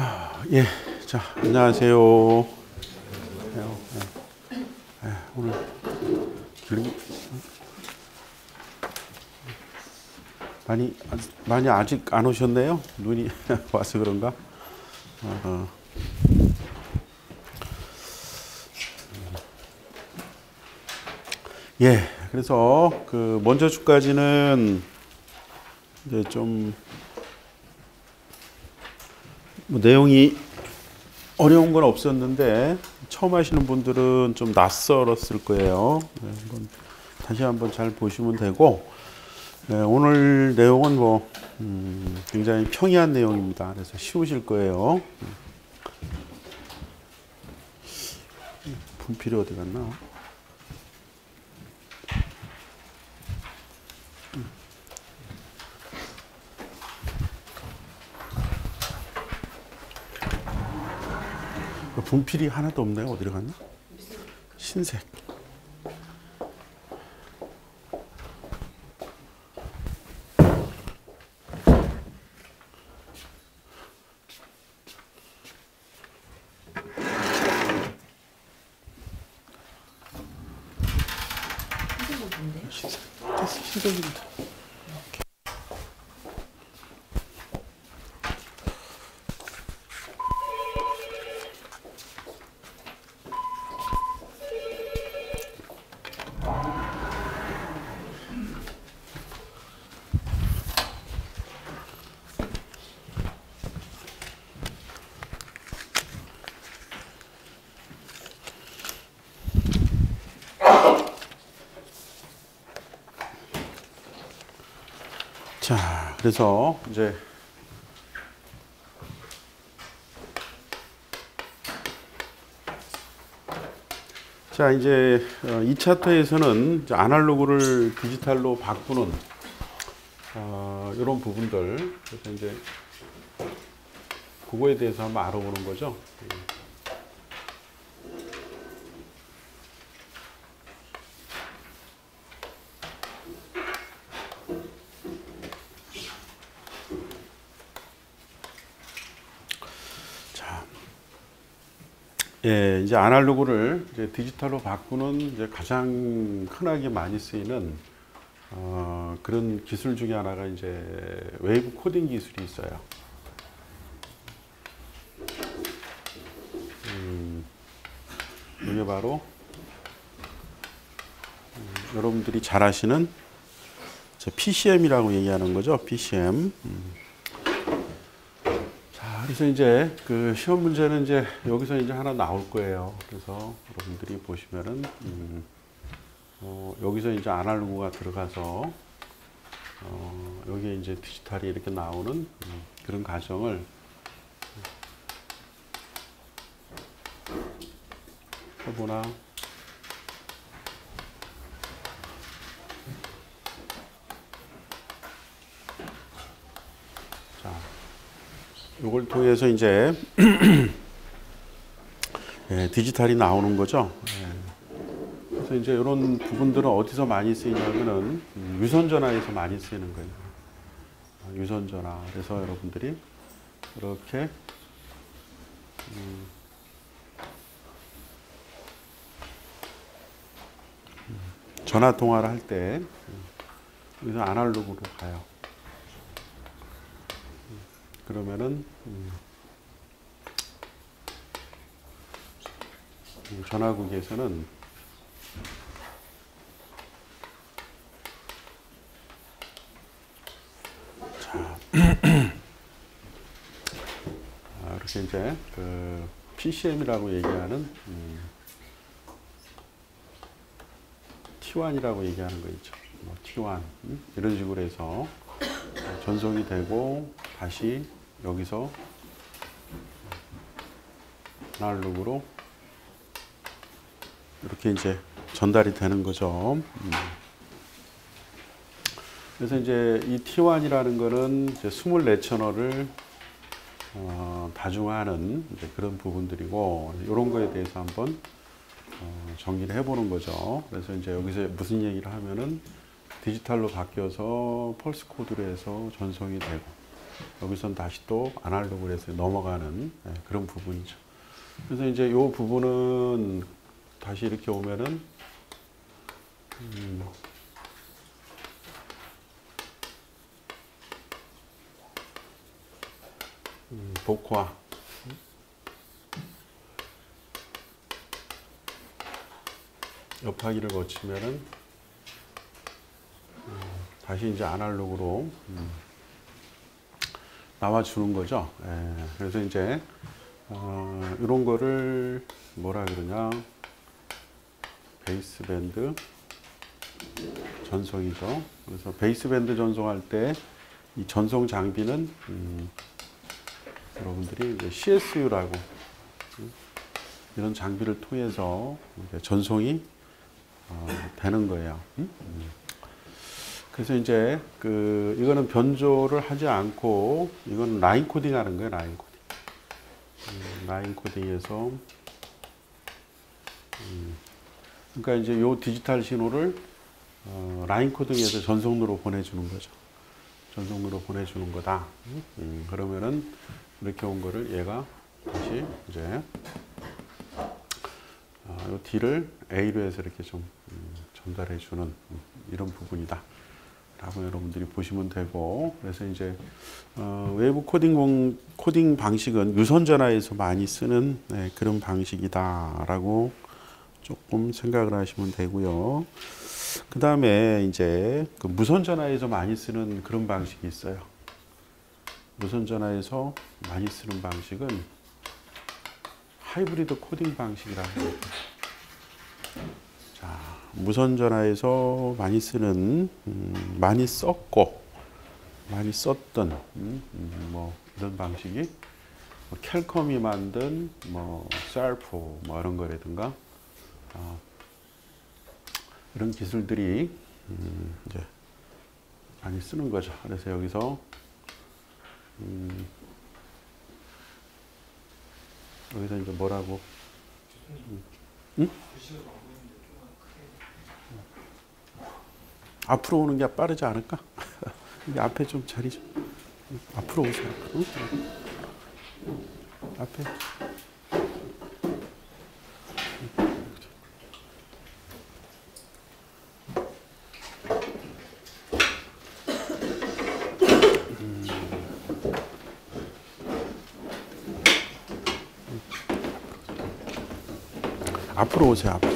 예, 자, 안녕하세요. 오늘 길게 많이 아직 안 오셨네요. 눈이 와서 그런가? 어, 예, 그래서 그 먼저 주까지는 이제 좀 뭐 내용이 어려운 건 없었는데 처음 하시는 분들은 좀 낯설었을 거예요. 네, 다시 한번 잘 보시면 되고, 네, 오늘 내용은 뭐 굉장히 평이한 내용입니다. 그래서 쉬우실 거예요. 분필이 어디 갔나? 분필이 하나도 없네요. 어디로 갔나? 흰색. 흰색입니다. 자, 그래서 이제 이제 이 차트에서는 이제 아날로그를 디지털로 바꾸는 이런 부분들, 그래서 이제 그거에 대해서 한번 알아보는 거죠. 예, 이제 아날로그를 이제 디지털로 바꾸는 이제 가장 흔하게 많이 쓰이는 그런 기술 중에 하나가 이제 웨이브 코딩 기술이 있어요. 이게 바로 여러분들이 잘 아시는 PCM이라고 얘기하는 거죠. PCM. 그래서 이제 그 시험 문제는 이제 여기서 이제 하나 나올 거예요. 그래서 여러분들이 보시면은 여기서 이제 아날로그가 들어가서 여기에 이제 디지털이 이렇게 나오는 그런 과정을 해보나. 이걸 통해서 이제 예, 디지털이 나오는 거죠. 예. 그래서 이제 이런 부분들은 어디서 많이 쓰이냐면은 유선전화에서 많이 쓰이는 거예요. 유선전화. 그래서 여러분들이 이렇게 전화 통화를 할 때 여기서 아날로그로 가요. 그러면은 전화국에서는 자 이렇게 이제 그 PCM이라고 얘기하는 T1이라고 얘기하는 거 있죠. 뭐 T1 이런 식으로 해서 전송이 되고 다시 여기서 아날로그로 이렇게 이제 전달이 되는 거죠. 그래서 이제 이 T1이라는 거는 이제 24채널을 다중화하는 이제 그런 부분들이고, 이런 거에 대해서 한번 정리를 해보는 거죠. 그래서 이제 여기서 무슨 얘기를 하면은 디지털로 바뀌어서 펄스 코드로 해서 전송이 되고, 여기선 다시 또 아날로그로 해서 넘어가는 그런 부분이죠. 그래서 이제 이 부분은 다시 이렇게 오면은 복화 엽하기를 거치면은 다시 이제 아날로그로 나와주는 거죠. 그래서 이제 이런 거를 뭐라 그러냐, 베이스밴드 전송이죠. 그래서 베이스밴드 전송할 때 이 전송 장비는 여러분들이 이제 CSU라고 이런 장비를 통해서 전송이 되는 거예요. 그래서 이제 이거는 변조를 하지 않고 이건 라인 코딩 하는 거예요. 라인 코딩. 라인 코딩에서 그러니까 이제 요 디지털 신호를 라인 코딩에서 전송로로 보내주는 거죠. 전송로로 보내주는 거다. 그러면은 이렇게 온 거를 얘가 다시 이제 요 D를 A로 해서 이렇게 좀 전달해 주는 이런 부분이다 라고 여러분들이 보시면 되고, 그래서 이제 외부 코딩 방식은 유선 전화에서 많이 쓰는 그런 방식이다 라고 조금 생각을 하시면 되고요. 그 다음에 이제 그 무선 전화에서 많이 쓰는 그런 방식이 있어요. 무선 전화에서 많이 쓰는 방식은 하이브리드 코딩 방식이라고 합니다. 자, 무선 전화에서 많이 쓰는 많이 썼고 많이 썼던 뭐 이런 방식이 뭐 캘컴이 만든 뭐 셀프 뭐 이런 거라든가 이런 기술들이 이제 많이 쓰는 거죠. 그래서 여기서 여기서 이제 뭐라고? 응? 앞으로 오는 게 빠르지 않을까? 여기 앞에 좀 자리 좀 앞으로 오세요. 응? 앞에. 앞으로 오세요. 앞으로.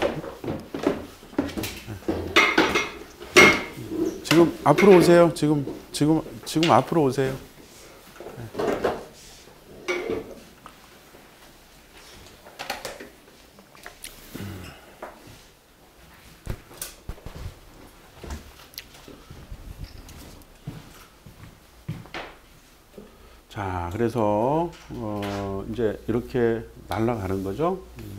지금 앞으로 오세요. 지금 앞으로 오세요. 자, 그래서 이제 이렇게 날아가는 거죠.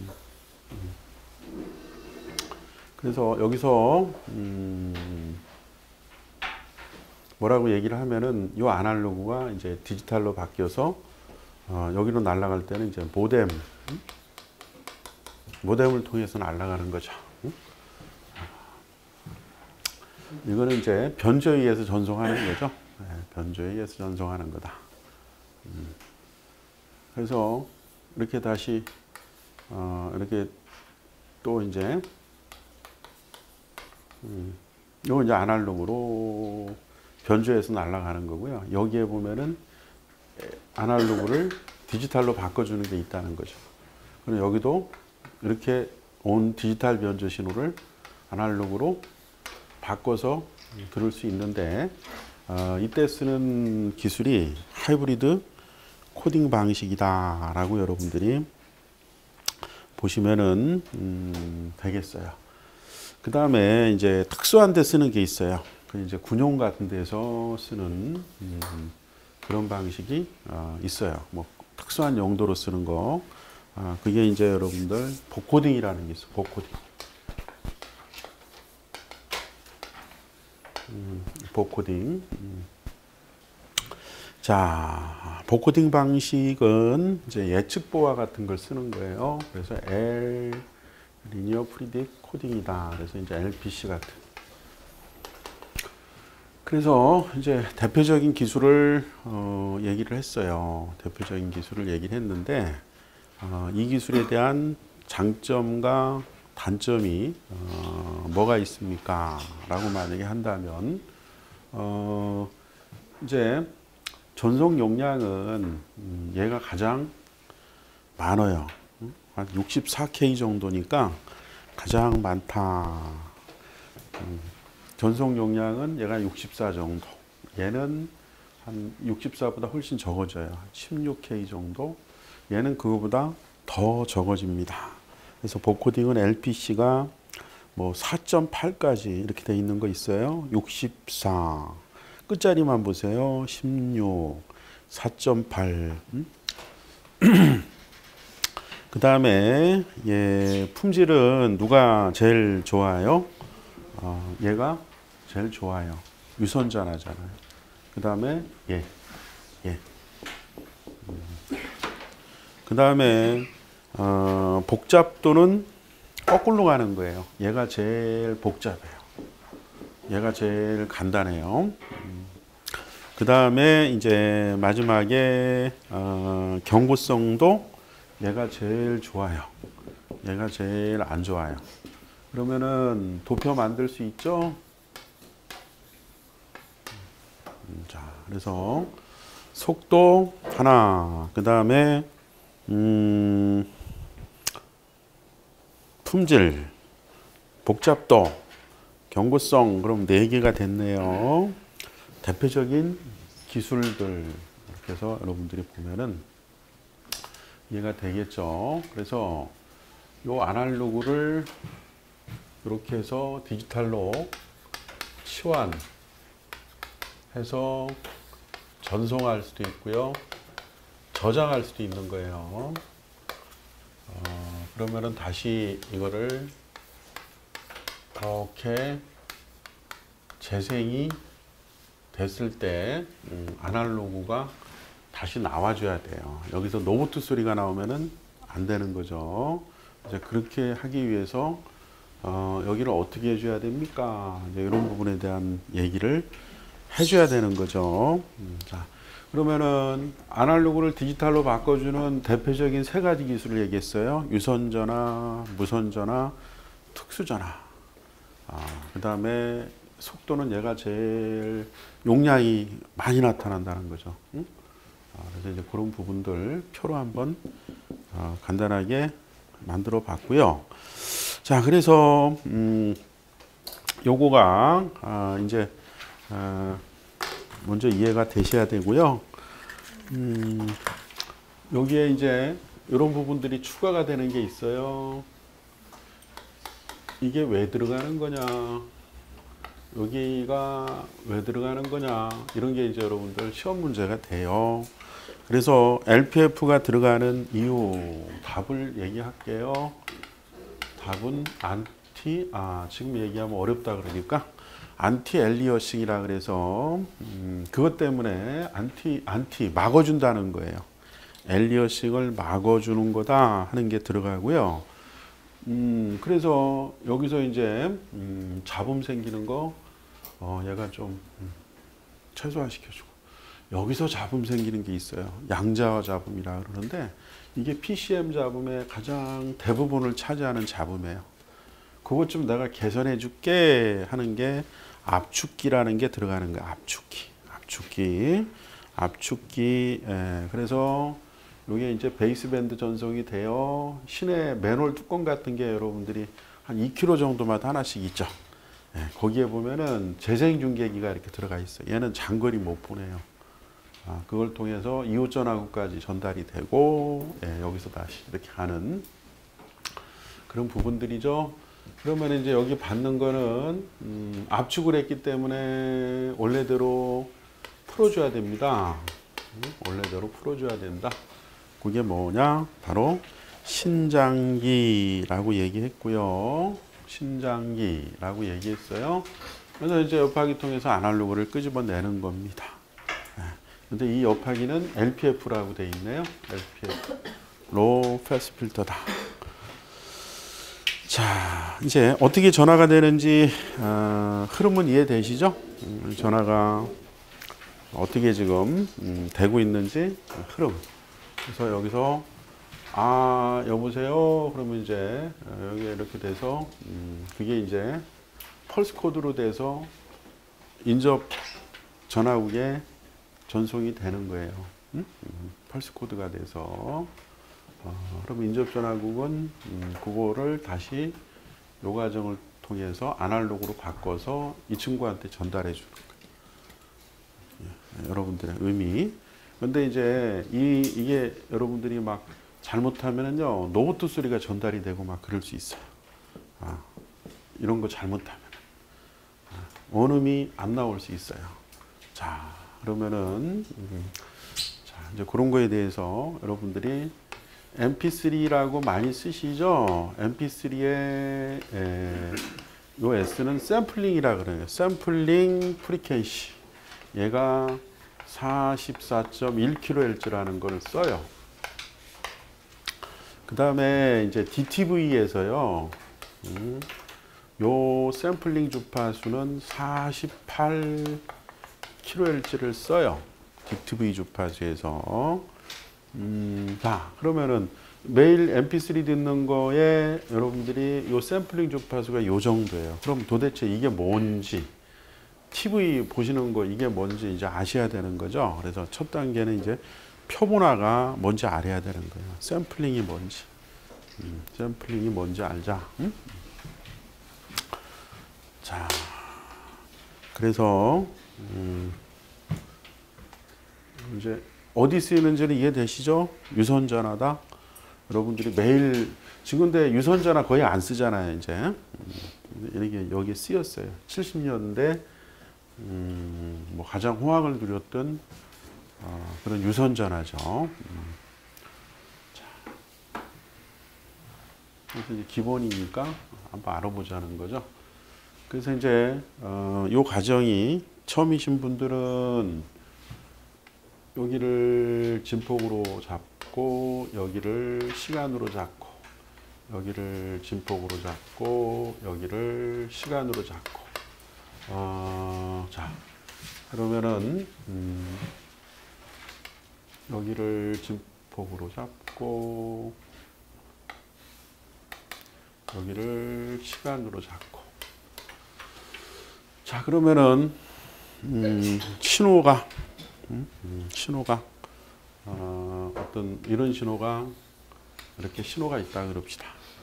그래서 여기서 뭐라고 얘기를 하면은 이 아날로그가 이제 디지털로 바뀌어서 여기로 날아갈 때는 이제 모뎀을 통해서 날아가는 거죠. 이거는 이제 변조에 의해서 전송하는 거죠. 변조에 의해서 전송하는 거다. 그래서 이렇게 다시 이렇게 또 이제 이거 이제 아날로그로 변조해서 날아가는 거고요. 여기에 보면은 아날로그를 디지털로 바꿔주는 게 있다는 거죠. 그럼 여기도 이렇게 온 디지털 변조 신호를 아날로그로 바꿔서 들을 수 있는데 이때 쓰는 기술이 하이브리드 코딩 방식이다라고 여러분들이 보시면은 되겠어요. 그 다음에 이제 특수한 데 쓰는 게 있어요. 그 이제 군용 같은 데서 쓰는 그런 방식이 있어요. 뭐 특수한 용도로 쓰는 거. 그게 이제 여러분들 복코딩이라는 게 있어요. 복코딩. 복코딩. 자, 복코딩 방식은 이제 예측 보화 같은 걸 쓰는 거예요. 그래서 리니어 프리딕 코딩이다. 그래서 이제 LPC 같은. 그래서 이제 대표적인 기술을 얘기를 했어요. 대표적인 기술을 얘기를 했는데 이 기술에 대한 장점과 단점이 뭐가 있습니까? 라고 만약에 한다면 이제 전송 용량은 얘가 가장 많아요. 한 64K 정도니까 가장 많다. 전송 용량은 얘가 64 정도. 얘는 한 64보다 훨씬 적어져요. 16K 정도. 얘는 그거보다 더 적어집니다. 그래서 복코딩은 LPC가 뭐 4.8까지 이렇게 돼 있는 거 있어요. 64. 끝자리만 보세요. 16, 4.8. 그 다음에 품질은 누가 제일 좋아요? 얘가 제일 좋아요. 유선전화잖아요. 그 다음에 얘. 그 다음에 복잡도는 거꾸로 가는 거예요. 얘가 제일 복잡해요. 얘가 제일 간단해요. 그 다음에 이제 마지막에 경고성도 얘가 제일 좋아요. 얘가 제일 안 좋아요. 그러면은 도표 만들 수 있죠? 자, 그래서 속도 하나, 그 다음에 품질, 복잡도, 경고성, 그럼 4개가 됐네요. 대표적인 기술들 이렇게 해서 여러분들이 보면은 이해가 되겠죠. 그래서 요 아날로그를 이렇게 해서 디지털로 치환해서 전송할 수도 있고요. 저장할 수도 있는 거예요. 그러면은 다시 이거를 이렇게 재생이 됐을 때 아날로그가 다시 나와줘야 돼요. 여기서 노브트 소리가 나오면은 안 되는 거죠. 이제 그렇게 하기 위해서 여기를 어떻게 해줘야 됩니까? 이제 이런 부분에 대한 얘기를 해줘야 되는 거죠. 자, 그러면은 아날로그를 디지털로 바꿔주는 대표적인 3가지 기술을 얘기했어요. 유선전화, 무선전화, 특수전화. 그 다음에 속도는 얘가 제일 용량이 많이 나타난다는 거죠. 그래서 이제 그런 부분들 표로 한번 간단하게 만들어 봤고요. 자, 그래서 요거가 이제 먼저 이해가 되셔야 되고요. 여기에 이제 이런 부분들이 추가가 되는 게 있어요. 이게 왜 들어가는 거냐, 여기가 왜 들어가는 거냐, 이런 게 이제 여러분들 시험 문제가 돼요. 그래서 LPF가 들어가는 이유 답을 얘기할게요. 답은 지금 얘기하면 어렵다 그러니까 안티 엘리어싱이라 그래서 그것 때문에 안티 막아준다는 거예요. 엘리어싱을 막아주는 거다 하는 게 들어가고요. 그래서 여기서 이제 잡음 생기는 거 얘가 좀 최소화시켜주고, 여기서 잡음 생기는 게 있어요. 양자화 잡음이라 그러는데 이게 PCM 잡음의 가장 대부분을 차지하는 잡음이에요. 그것 좀 내가 개선해 줄게 하는 게 압축기라는 게 들어가는 거예요. 압축기. 그래서 이게 이제 베이스밴드 전송이 돼요. 시내 맨홀 뚜껑 같은 게 여러분들이 한 2kg 정도마다 하나씩 있죠. 거기에 보면은 재생 중계기가 이렇게 들어가 있어요. 얘는 장거리 못 보내요. 그걸 통해서 이웃 전화구까지 전달이 되고 여기서 다시 이렇게 가는 그런 부분들이죠. 그러면 이제 여기 받는 거는 압축을 했기 때문에 원래대로 풀어줘야 됩니다. 원래대로 풀어줘야 된다. 그게 뭐냐? 바로 신장기라고 얘기했고요. 신장기라고 얘기했어요. 그래서 이제 옆하기 통해서 아날로그를 끄집어내는 겁니다. 근데 이 옆하기는 LPF라고 되어 있네요. LPF. 로우 패스 필터다. 자, 이제 어떻게 전화가 되는지 흐름은 이해되시죠? 전화가 어떻게 지금 되고 있는지 흐름. 그래서 여기서 아 여보세요 그러면 이제 여기 이렇게 돼서 그게 이제 펄스 코드로 돼서 인접 전화국에 전송이 되는 거예요. 펄스 코드가 돼서 그럼 인접 전화국은 그거를 다시 요 과정을 통해서 아날로그로 바꿔서 이 친구한테 전달해 주는 거예요. 예, 여러분들의 의미. 근데 이제 이게 여러분들이 막 잘못하면은요 노브트 소리가 전달이 되고 막 그럴 수 있어요. 이런 거 잘못하면 원음이 안 나올 수 있어요. 자 그러면은 자 이제 그런 거에 대해서 여러분들이 MP3라고 많이 쓰시죠. MP3의 요 S는 샘플링이라 그래요. 샘플링 프리퀀시. 얘가 44.1kHz라는 걸 써요. 그 다음에 이제 DTV에서요. 요 샘플링 주파수는 48kHz를 써요. DTV 주파수에서. 자, 그러면은 매일 MP3 듣는 거에 여러분들이 요 샘플링 주파수가 요 정도예요. 그럼 도대체 이게 뭔지, TV 보시는 거 이게 뭔지 이제 아셔야 되는 거죠. 그래서 첫 단계는 이제 표본화가 뭔지 알아야 되는 거예요. 샘플링이 뭔지. 샘플링이 뭔지 알자. 자, 그래서 이제 어디 쓰이는지는 이해되시죠? 유선전화다. 여러분들이 매일 지금 근데 유선전화 거의 안 쓰잖아요. 이제 이게 여기 쓰였어요. 70년대 뭐 가장 호황을 누렸던 그런 유선전화죠. 그래서 이제 기본이니까 한번 알아보자는 거죠. 그래서 이제 요 과정이 처음이신 분들은 여기를 진폭으로 잡고 여기를 시간으로 잡고 여기를 진폭으로 잡고 여기를 시간으로 잡고 자 그러면은 여기를 진폭으로 잡고 여기를 시간으로 잡고 자 그러면은 신호가 어떤 이런 신호가 이렇게 신호가 있다 그럽시다.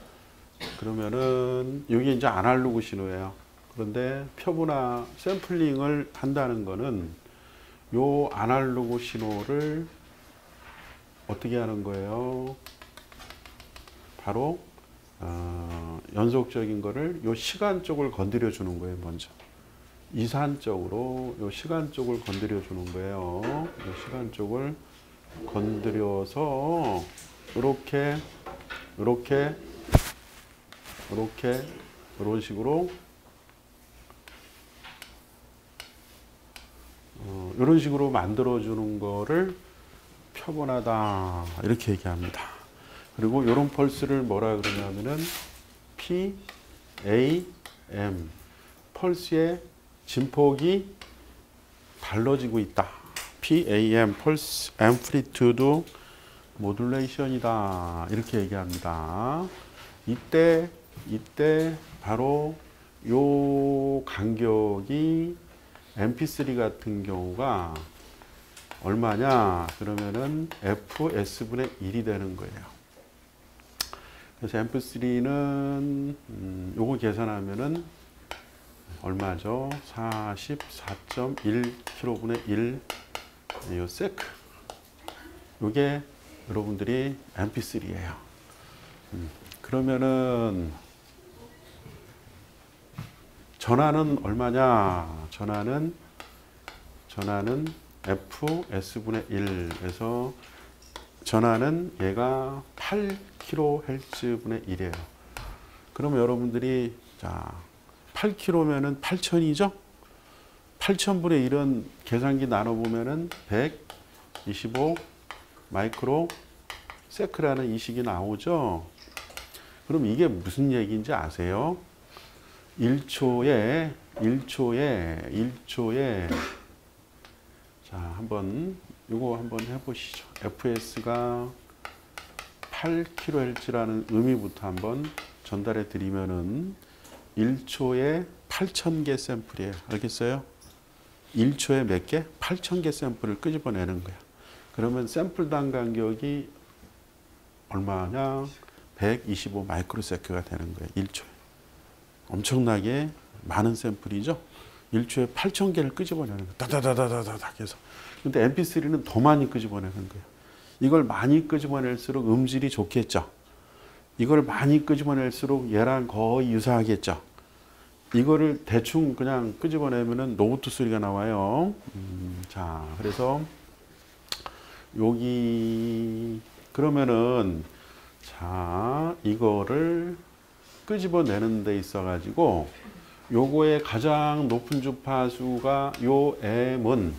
그러면은 여기 이제 아날로그 신호예요. 그런데 표본화 샘플링을 한다는 거는 요 아날로그 신호를 어떻게 하는 거예요? 바로 연속적인 거를 요 시간 쪽을 건드려 주는 거예요. 먼저 이산 쪽으로 요 시간 쪽을 건드려 주는 거예요. 요 시간 쪽을 건드려서 이렇게 이런 식으로 이런 식으로 만들어 주는 거를 표본하다 이렇게 얘기합니다. 그리고 이런 펄스를 뭐라 그러냐면은 PAM 펄스의 진폭이 달라지고 있다. PAM 펄스 앰플리튜드 모듈레이션이다. 이렇게 얘기합니다. 이때 바로 요 간격이 MP3 같은 경우가 얼마냐? 그러면은 FS분의 1이 되는 거예요. 그래서 MP3는 요거 계산하면은 얼마죠? 44.1kV분의 1 요 세크. 요게 여러분들이 MP3예요. 그러면은 전하는 얼마냐? 전하는 FS분의 1에서 전하는 얘가 8kHz분의 1이에요. 그러면 여러분들이 자 8km면은 8,000이죠? 8,000분의 1은 계산기 나눠보면은 125 마이크로 세크라는 이 식이 나오죠? 그럼 이게 무슨 얘기인지 아세요? 1초에 1초에 자, 한번 이거 한번 해보시죠. fs가 8kHz라는 의미부터 한번 전달해 드리면은 1초에 8,000개 샘플이에요. 알겠어요? 1초에 몇 개? 8,000개 샘플을 끄집어내는 거야. 그러면 샘플당 간격이 얼마냐? 125 마이크로세컨드가 되는 거예요. 1초에. 엄청나게 많은 샘플이죠. 1초에 8,000개를 끄집어내는 거예요. 다다다다다닥 해서. 근데 MP3는 더 많이 끄집어내는 거예요. 이걸 많이 끄집어낼수록 음질이 좋겠죠. 이걸 많이 끄집어낼수록 얘랑 거의 유사하겠죠. 이거를 대충 그냥 끄집어내면은 노브투 소리가 나와요. 자, 그래서 여기 그러면은 자, 이거를 끄집어내는 데 있어 가지고 요거의 가장 높은 주파수가 요 M은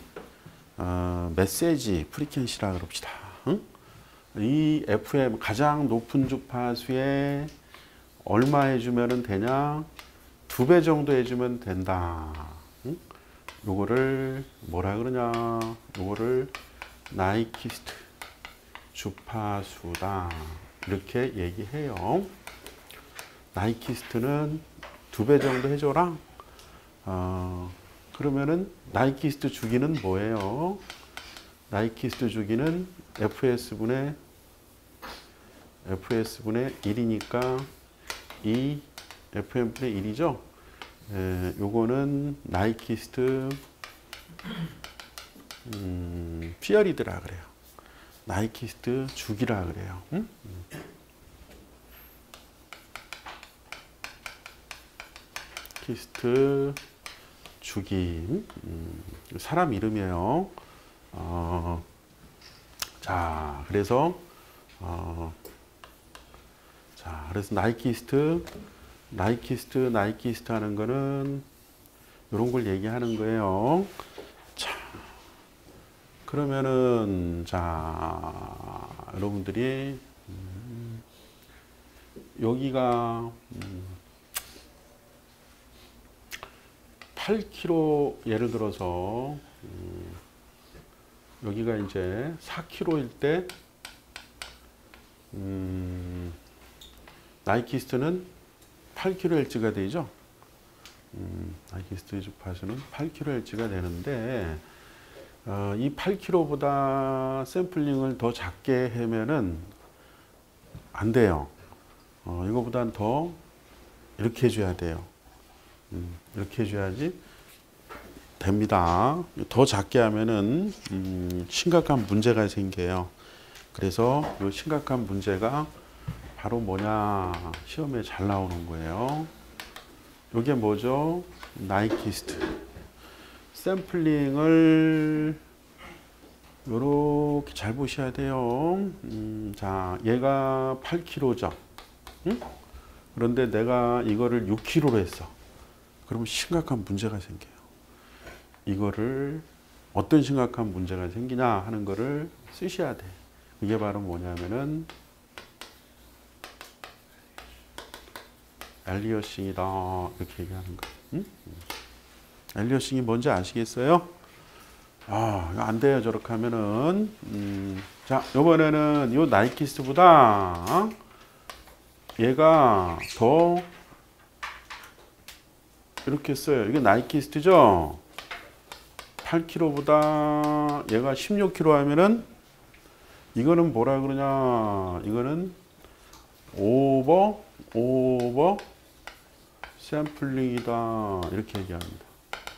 메시지 프리퀀시라 그럽시다. 응? 이 FM 가장 높은 주파수에 얼마 해주면 되냐? 2배 정도 해주면 된다. 응? 요거를 뭐라 그러냐? 요거를 나이키스트 주파수다. 이렇게 얘기해요. 나이키스트는 2배 정도 해줘라. 그러면은 나이키스트 주기는 뭐예요? 나이키스트 주기는 FS분의 1이니까 2 FM분의 1이죠. 요거는 나이키스트 피어리드라 그래요. 나이키스트 주기라 그래요. 응? 키스트 주기 사람 이름이에요. 자, 그래서 자, 그래서 나이키스트 하는 거는 이런 걸 얘기하는 거예요. 자, 그러면은 자, 여러분들이 여기가 8kg 예를 들어서 여기가 이제 4kg일 때 나이키스트는 8kHz가 되죠. 나이키스트 주파수는 8kHz가 되는데 이 8kg보다 샘플링을 더 작게 하면은 안 돼요. 이거보단 더 이렇게 해줘야 돼요. 이렇게 해줘야지 됩니다. 더 작게 하면은 심각한 문제가 생겨요. 그래서 이 심각한 문제가 바로 뭐냐, 시험에 잘 나오는 거예요. 이게 뭐죠? 나이키스트. 샘플링을 이렇게 잘 보셔야 돼요. 자, 얘가 8kg죠. 응? 그런데 내가 이거를 6kg로 했어. 그러면 심각한 문제가 생겨요. 이거를 어떤 심각한 문제가 생기냐 하는 거를 쓰셔야 돼. 이게 바로 뭐냐면은 엘리어싱이다. 이렇게 얘기하는 거예요. 응? 엘리어싱이 뭔지 아시겠어요? 이거 안 돼요. 저렇게 하면은. 자, 이번에는 요 나이키스트보다 얘가 더 이렇게 써요. 이게 나이키스트죠? 8kg보다 얘가 16kg 하면은 이거는 뭐라 그러냐? 이거는 오버 샘플링이다. 이렇게 얘기합니다.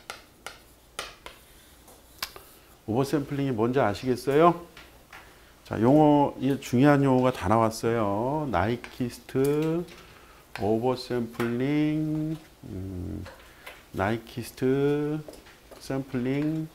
오버 샘플링이 뭔지 아시겠어요? 자, 용어, 이 중요한 용어가 다 나왔어요. 나이키스트, 오버 샘플링, 나이키스트, 샘플링,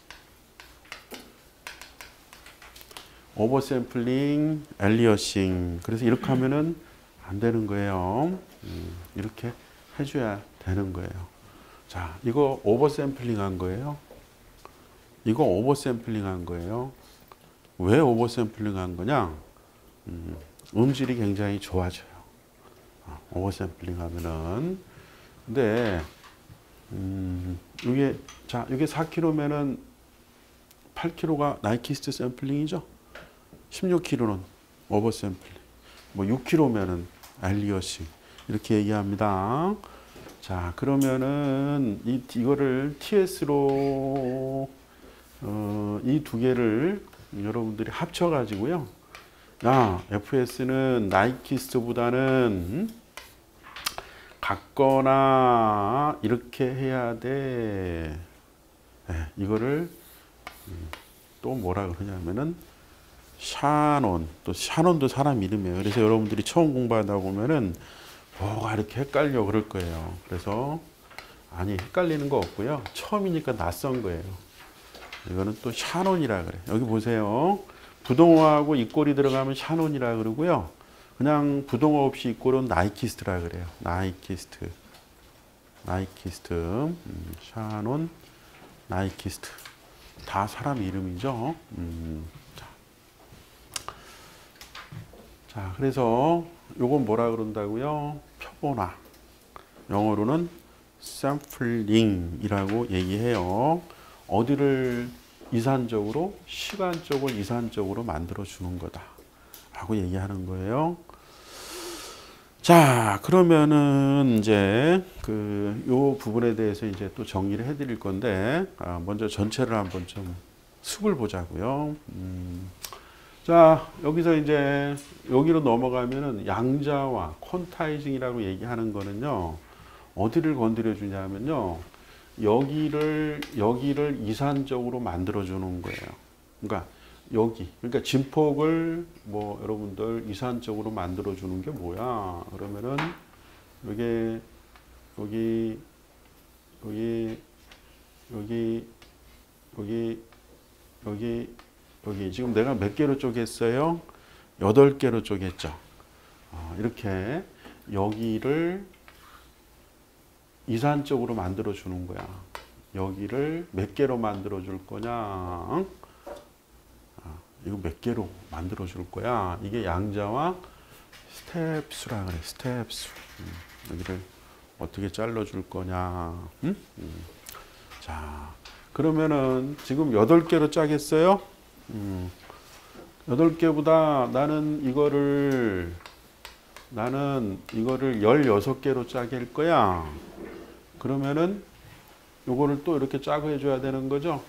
오버 샘플링, 엘리어싱. 그래서 이렇게 하면은 안 되는 거예요. 이렇게 해줘야 되는 거예요. 자, 이거 오버 샘플링 한 거예요. 이거 오버 샘플링 한 거예요. 왜 오버 샘플링 한 거냐? 음질이 굉장히 좋아져요. 오버 샘플링 하면은. 근데 이게 자 이게 4kg면은 8kg가 나이키스트 샘플링이죠. 16kg는 오버 샘플링. 뭐 6kg면은 알리어싱 이렇게 얘기합니다. 자 그러면은 이거를 TS로 이 두 개를 여러분들이 합쳐 가지고요. 야 FS는 나이키스트보다는 같거나 이렇게 해야 돼. 네, 이거를 또 뭐라 그러냐면은 샤논, 또 샤논도 사람 이름이에요. 그래서 여러분들이 처음 공부하다 보면은 뭐가 이렇게 헷갈려 그럴 거예요. 그래서 아니 헷갈리는 거 없고요. 처음이니까 낯선 거예요. 이거는 또 샤논이라 그래. 여기 보세요. 부동어하고 이꼴이 들어가면 샤논이라 그러고요. 그냥 부동어 없이 이꼴은 나이키스트라 그래요. 나이키스트, 나이키스트, 샤논, 나이키스트. 다 사람 이름이죠. 자, 그래서 요건 뭐라 그런다고요? 표본화. 영어로는 샘플링이라고 얘기해요. 어디를 이산적으로, 시간적으로 이산적으로 만들어 주는 거다 라고 얘기하는 거예요. 자, 그러면은 이제 요 부분에 대해서 이제 또 정리를 해 드릴 건데, 먼저 전체를 한번 좀 습을 보자고요. 자, 여기서 이제 여기로 넘어가면은 양자와 퀀타이징이라고 얘기하는 거는요. 어디를 건드려 주냐면요. 여기를 이산적으로 만들어 주는 거예요. 그러니까 그러니까 진폭을 뭐 여러분들 이산적으로 만들어 주는 게 뭐야? 그러면은 여기 지금 내가 몇 개로 쪼갰어요? 8개로 쪼갰죠. 이렇게 여기를 이산적으로 만들어 주는 거야. 여기를 몇 개로 만들어 줄 거냐? 이거 몇 개로 만들어 줄 거야? 이게 양자와 스텝수라 그래. 스텝수. 여기를 어떻게 잘라 줄 거냐? 자, 그러면은 지금 8개로 짜겠어요? 8개보다 나는 이거를 16개로 짜길 거야. 그러면은 요거를 또 이렇게 짜게 해줘야 되는 거죠.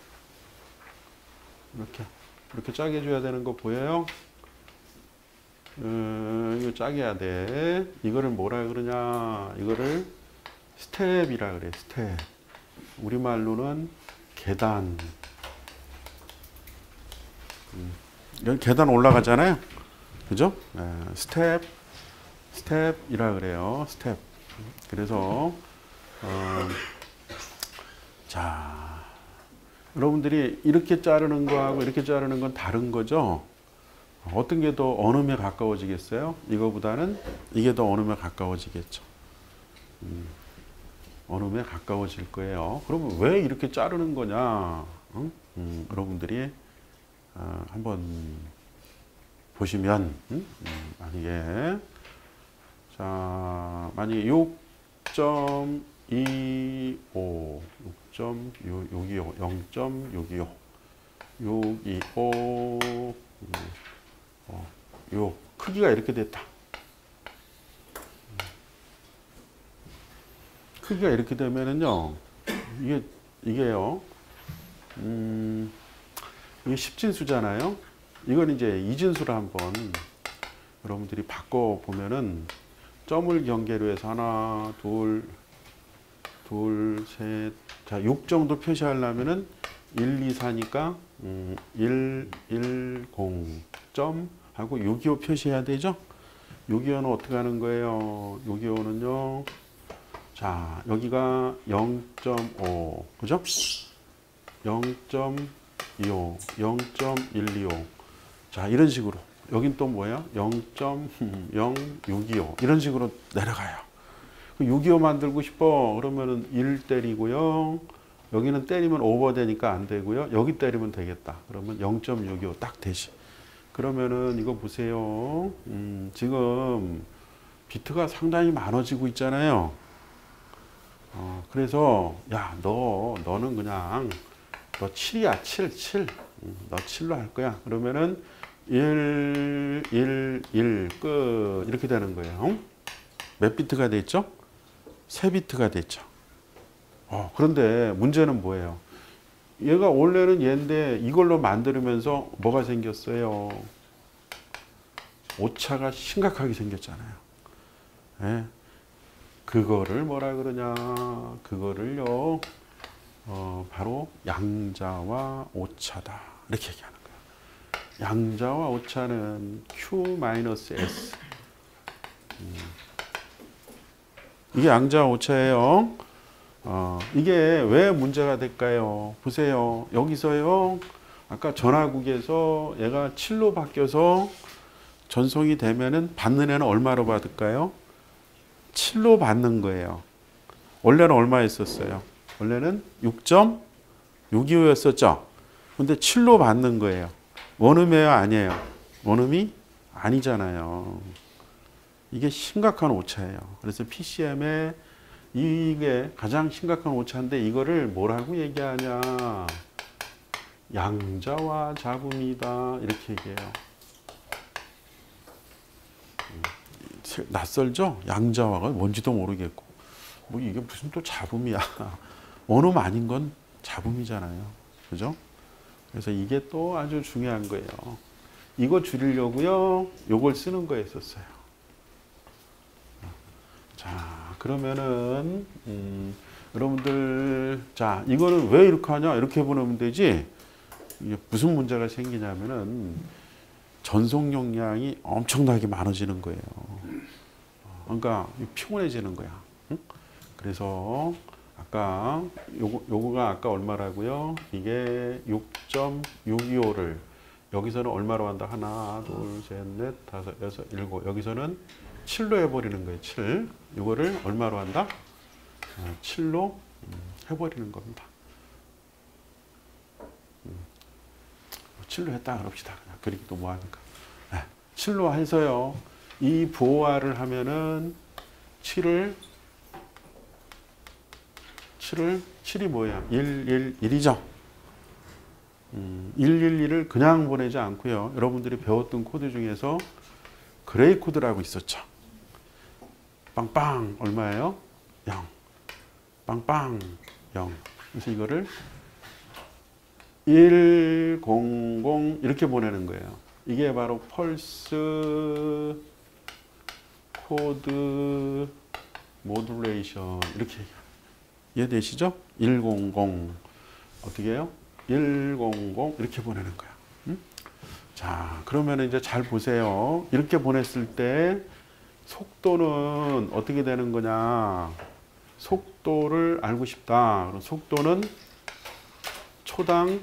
이렇게 짜게 해줘야 되는 거 보여요? 이거 짜게 해야 돼. 이거를 뭐라 그러냐? 이거를 스텝이라 그래. 스텝. 우리말로는 계단. 여기 계단 올라가잖아요. 그죠? 스텝이라 그래요. 스텝. 그래서 자, 여러분들이 이렇게 자르는 거하고 이렇게 자르는 건 다른 거죠. 어떤 게 더 어느 에 가까워지겠어요? 이거보다는 이게 더 어느 에 가까워지겠죠. 어느 에 가까워질 거예요. 그러면 왜 이렇게 자르는 거냐? 여러분들이 한번 보시면 만약에 자 만약에 6.25 0.625 625 요 크기가 이렇게 됐다. 크기가 이렇게 되면은요, 이게요, 이게 10진수잖아요. 이건 이제 2진수로 한번 여러분들이 바꿔 보면은 점을 경계로 해서 하나, 둘, 셋, 자, 6 정도 표시하려면은 1, 2, 4니까 1, 0 점 하고 625 표시해야 되죠. 625는 어떻게 하는 거예요? 625는요. 자, 여기가 0.5, 그죠? 0.25, 0.125. 자, 이런 식으로. 여긴 또 뭐야? 0.0625. 이런 식으로 내려가요. 625 만들고 싶어. 그러면은 1 때리고요. 여기는 때리면 오버되니까 안 되고요. 여기 때리면 되겠다. 그러면 0.625 딱 대시. 그러면은 이거 보세요. 지금 비트가 상당히 많아지고 있잖아요. 그래서 야, 너는 그냥 너 7이야, 7. 너 7로 할 거야. 그러면은 1, 1, 1, 끝. 이렇게 되는 거예요. 몇 비트가 됐죠? 3비트가 됐죠. 그런데 문제는 뭐예요? 얘가 원래는 얘인데 이걸로 만들면서 뭐가 생겼어요? 오차가 심각하게 생겼잖아요. 예? 그거를 뭐라 그러냐? 그거를요, 바로 양자와 오차다. 이렇게 얘기하는 거예요. 양자와 오차는 Q-S. 이게 양자와 오차예요. 이게 왜 문제가 될까요? 보세요. 여기서요, 아까 전화국에서 얘가 7로 바뀌어서 전송이 되면은 받는 애는 얼마로 받을까요? 7로 받는 거예요. 원래는 얼마였었어요? 원래는 6.625였었죠. 근데 7로 받는 거예요. 원음이에요, 아니에요? 원음이 아니잖아요. 이게 심각한 오차예요. 그래서 PCM에 이게 가장 심각한 오차인데 이거를 뭐라고 얘기하냐? 양자와 잡음이다. 이렇게 얘기해요. 낯설죠? 양자화가 뭔지도 모르겠고. 뭐 이게 무슨 또 잡음이야. 원음 아닌 건 잡음이잖아요. 그죠? 그래서 이게 또 아주 중요한 거예요. 이거 줄이려고요. 요걸 쓰는 거였었어요. 자, 그러면은 여러분들, 자, 이거는 왜 이렇게 하냐? 이렇게 보면 되지. 이게 무슨 문제가 생기냐면은 전송 용량이 엄청나게 많아지는 거예요. 그러니까 피곤해지는 거야. 응? 그래서 아까 요거가 아까 얼마라고요? 이게 6.625를 여기서는 얼마로 한다? 하나, 둘, 셋, 넷, 다섯, 여섯, 일곱. 여기서는 7로 해버리는 거예요. 7. 이거를 얼마로 한다? 7로 해버리는 겁니다. 7로 했다 그럽시다. 그리고 또 뭐 하니까. 7로 해서요. 이 보호화를 하면은 7이 뭐야? 111이죠. 111을 그냥 보내지 않고요. 여러분들이 배웠던 코드 중에서 그레이 코드라고 있었죠. 빵빵 얼마예요? 0. 빵빵 0. 그래서 이거를 100 이렇게 보내는 거예요. 이게 바로 펄스 코드 모듈레이션 이렇게 이해되시죠? 100 어떻게 해요? 100 이렇게 보내는 거야. 자, 그러면 이제 잘 보세요. 이렇게 보냈을 때 속도는 어떻게 되는 거냐? 속도를 알고 싶다. 그럼 속도는 초당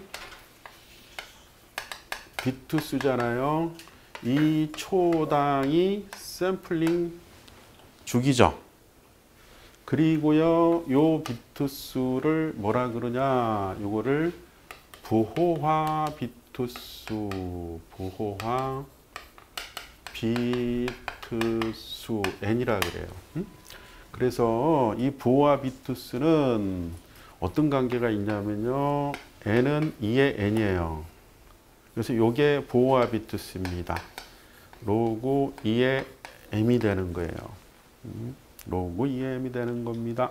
비트 수잖아요. 이 초당이 샘플링 주기죠. 그리고요, 요 비트 수를 뭐라 그러냐? 요거를 부호화 비트 수, 부호화 비트 수 n이라 그래요. 그래서 이 부호화 비트 수는 어떤 관계가 있냐면요, n은 2의 n이에요. 그래서 요게 부호화 비트 수입니다. 로그 2의 m이 되는 거예요. 로그 2의 m이 되는 겁니다.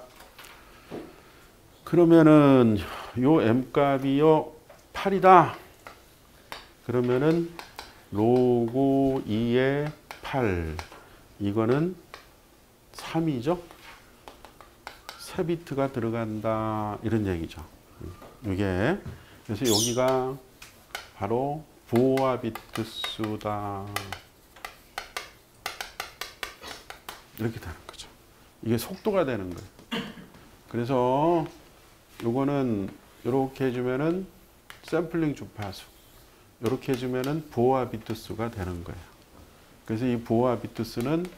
그러면은 요 m 값이요 8이다. 그러면은 로그 2의 8 이거는 3이죠. 3비트가 들어간다 이런 얘기죠. 이게 그래서 여기가 바로 부호화 비트 수다 이렇게 되는 거죠. 이게 속도가 되는 거예요. 그래서 요거는 이렇게 해주면은 샘플링 주파수, 이렇게 해주면은 부호화 비트 수가 되는 거예요. 그래서 이 부호화 비트 수는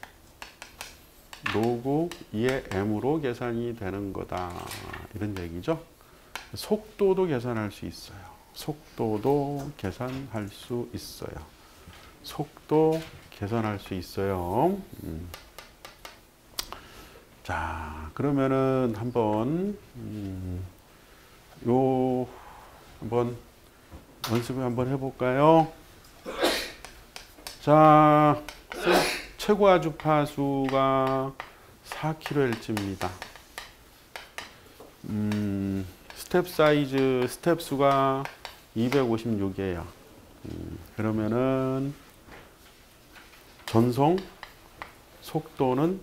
로그 2의 m으로 계산이 되는 거다 이런 얘기죠. 속도도 계산할 수 있어요. 속도도 계산할 수 있어요. 속도 계산할 수 있어요. 자, 그러면은 한번 요 한번 연습을 한번 해볼까요? 자, 최고화 주파수가 4kHz입니다. 스텝 사이즈, 스텝 수가 256이에요. 그러면은 전송 속도는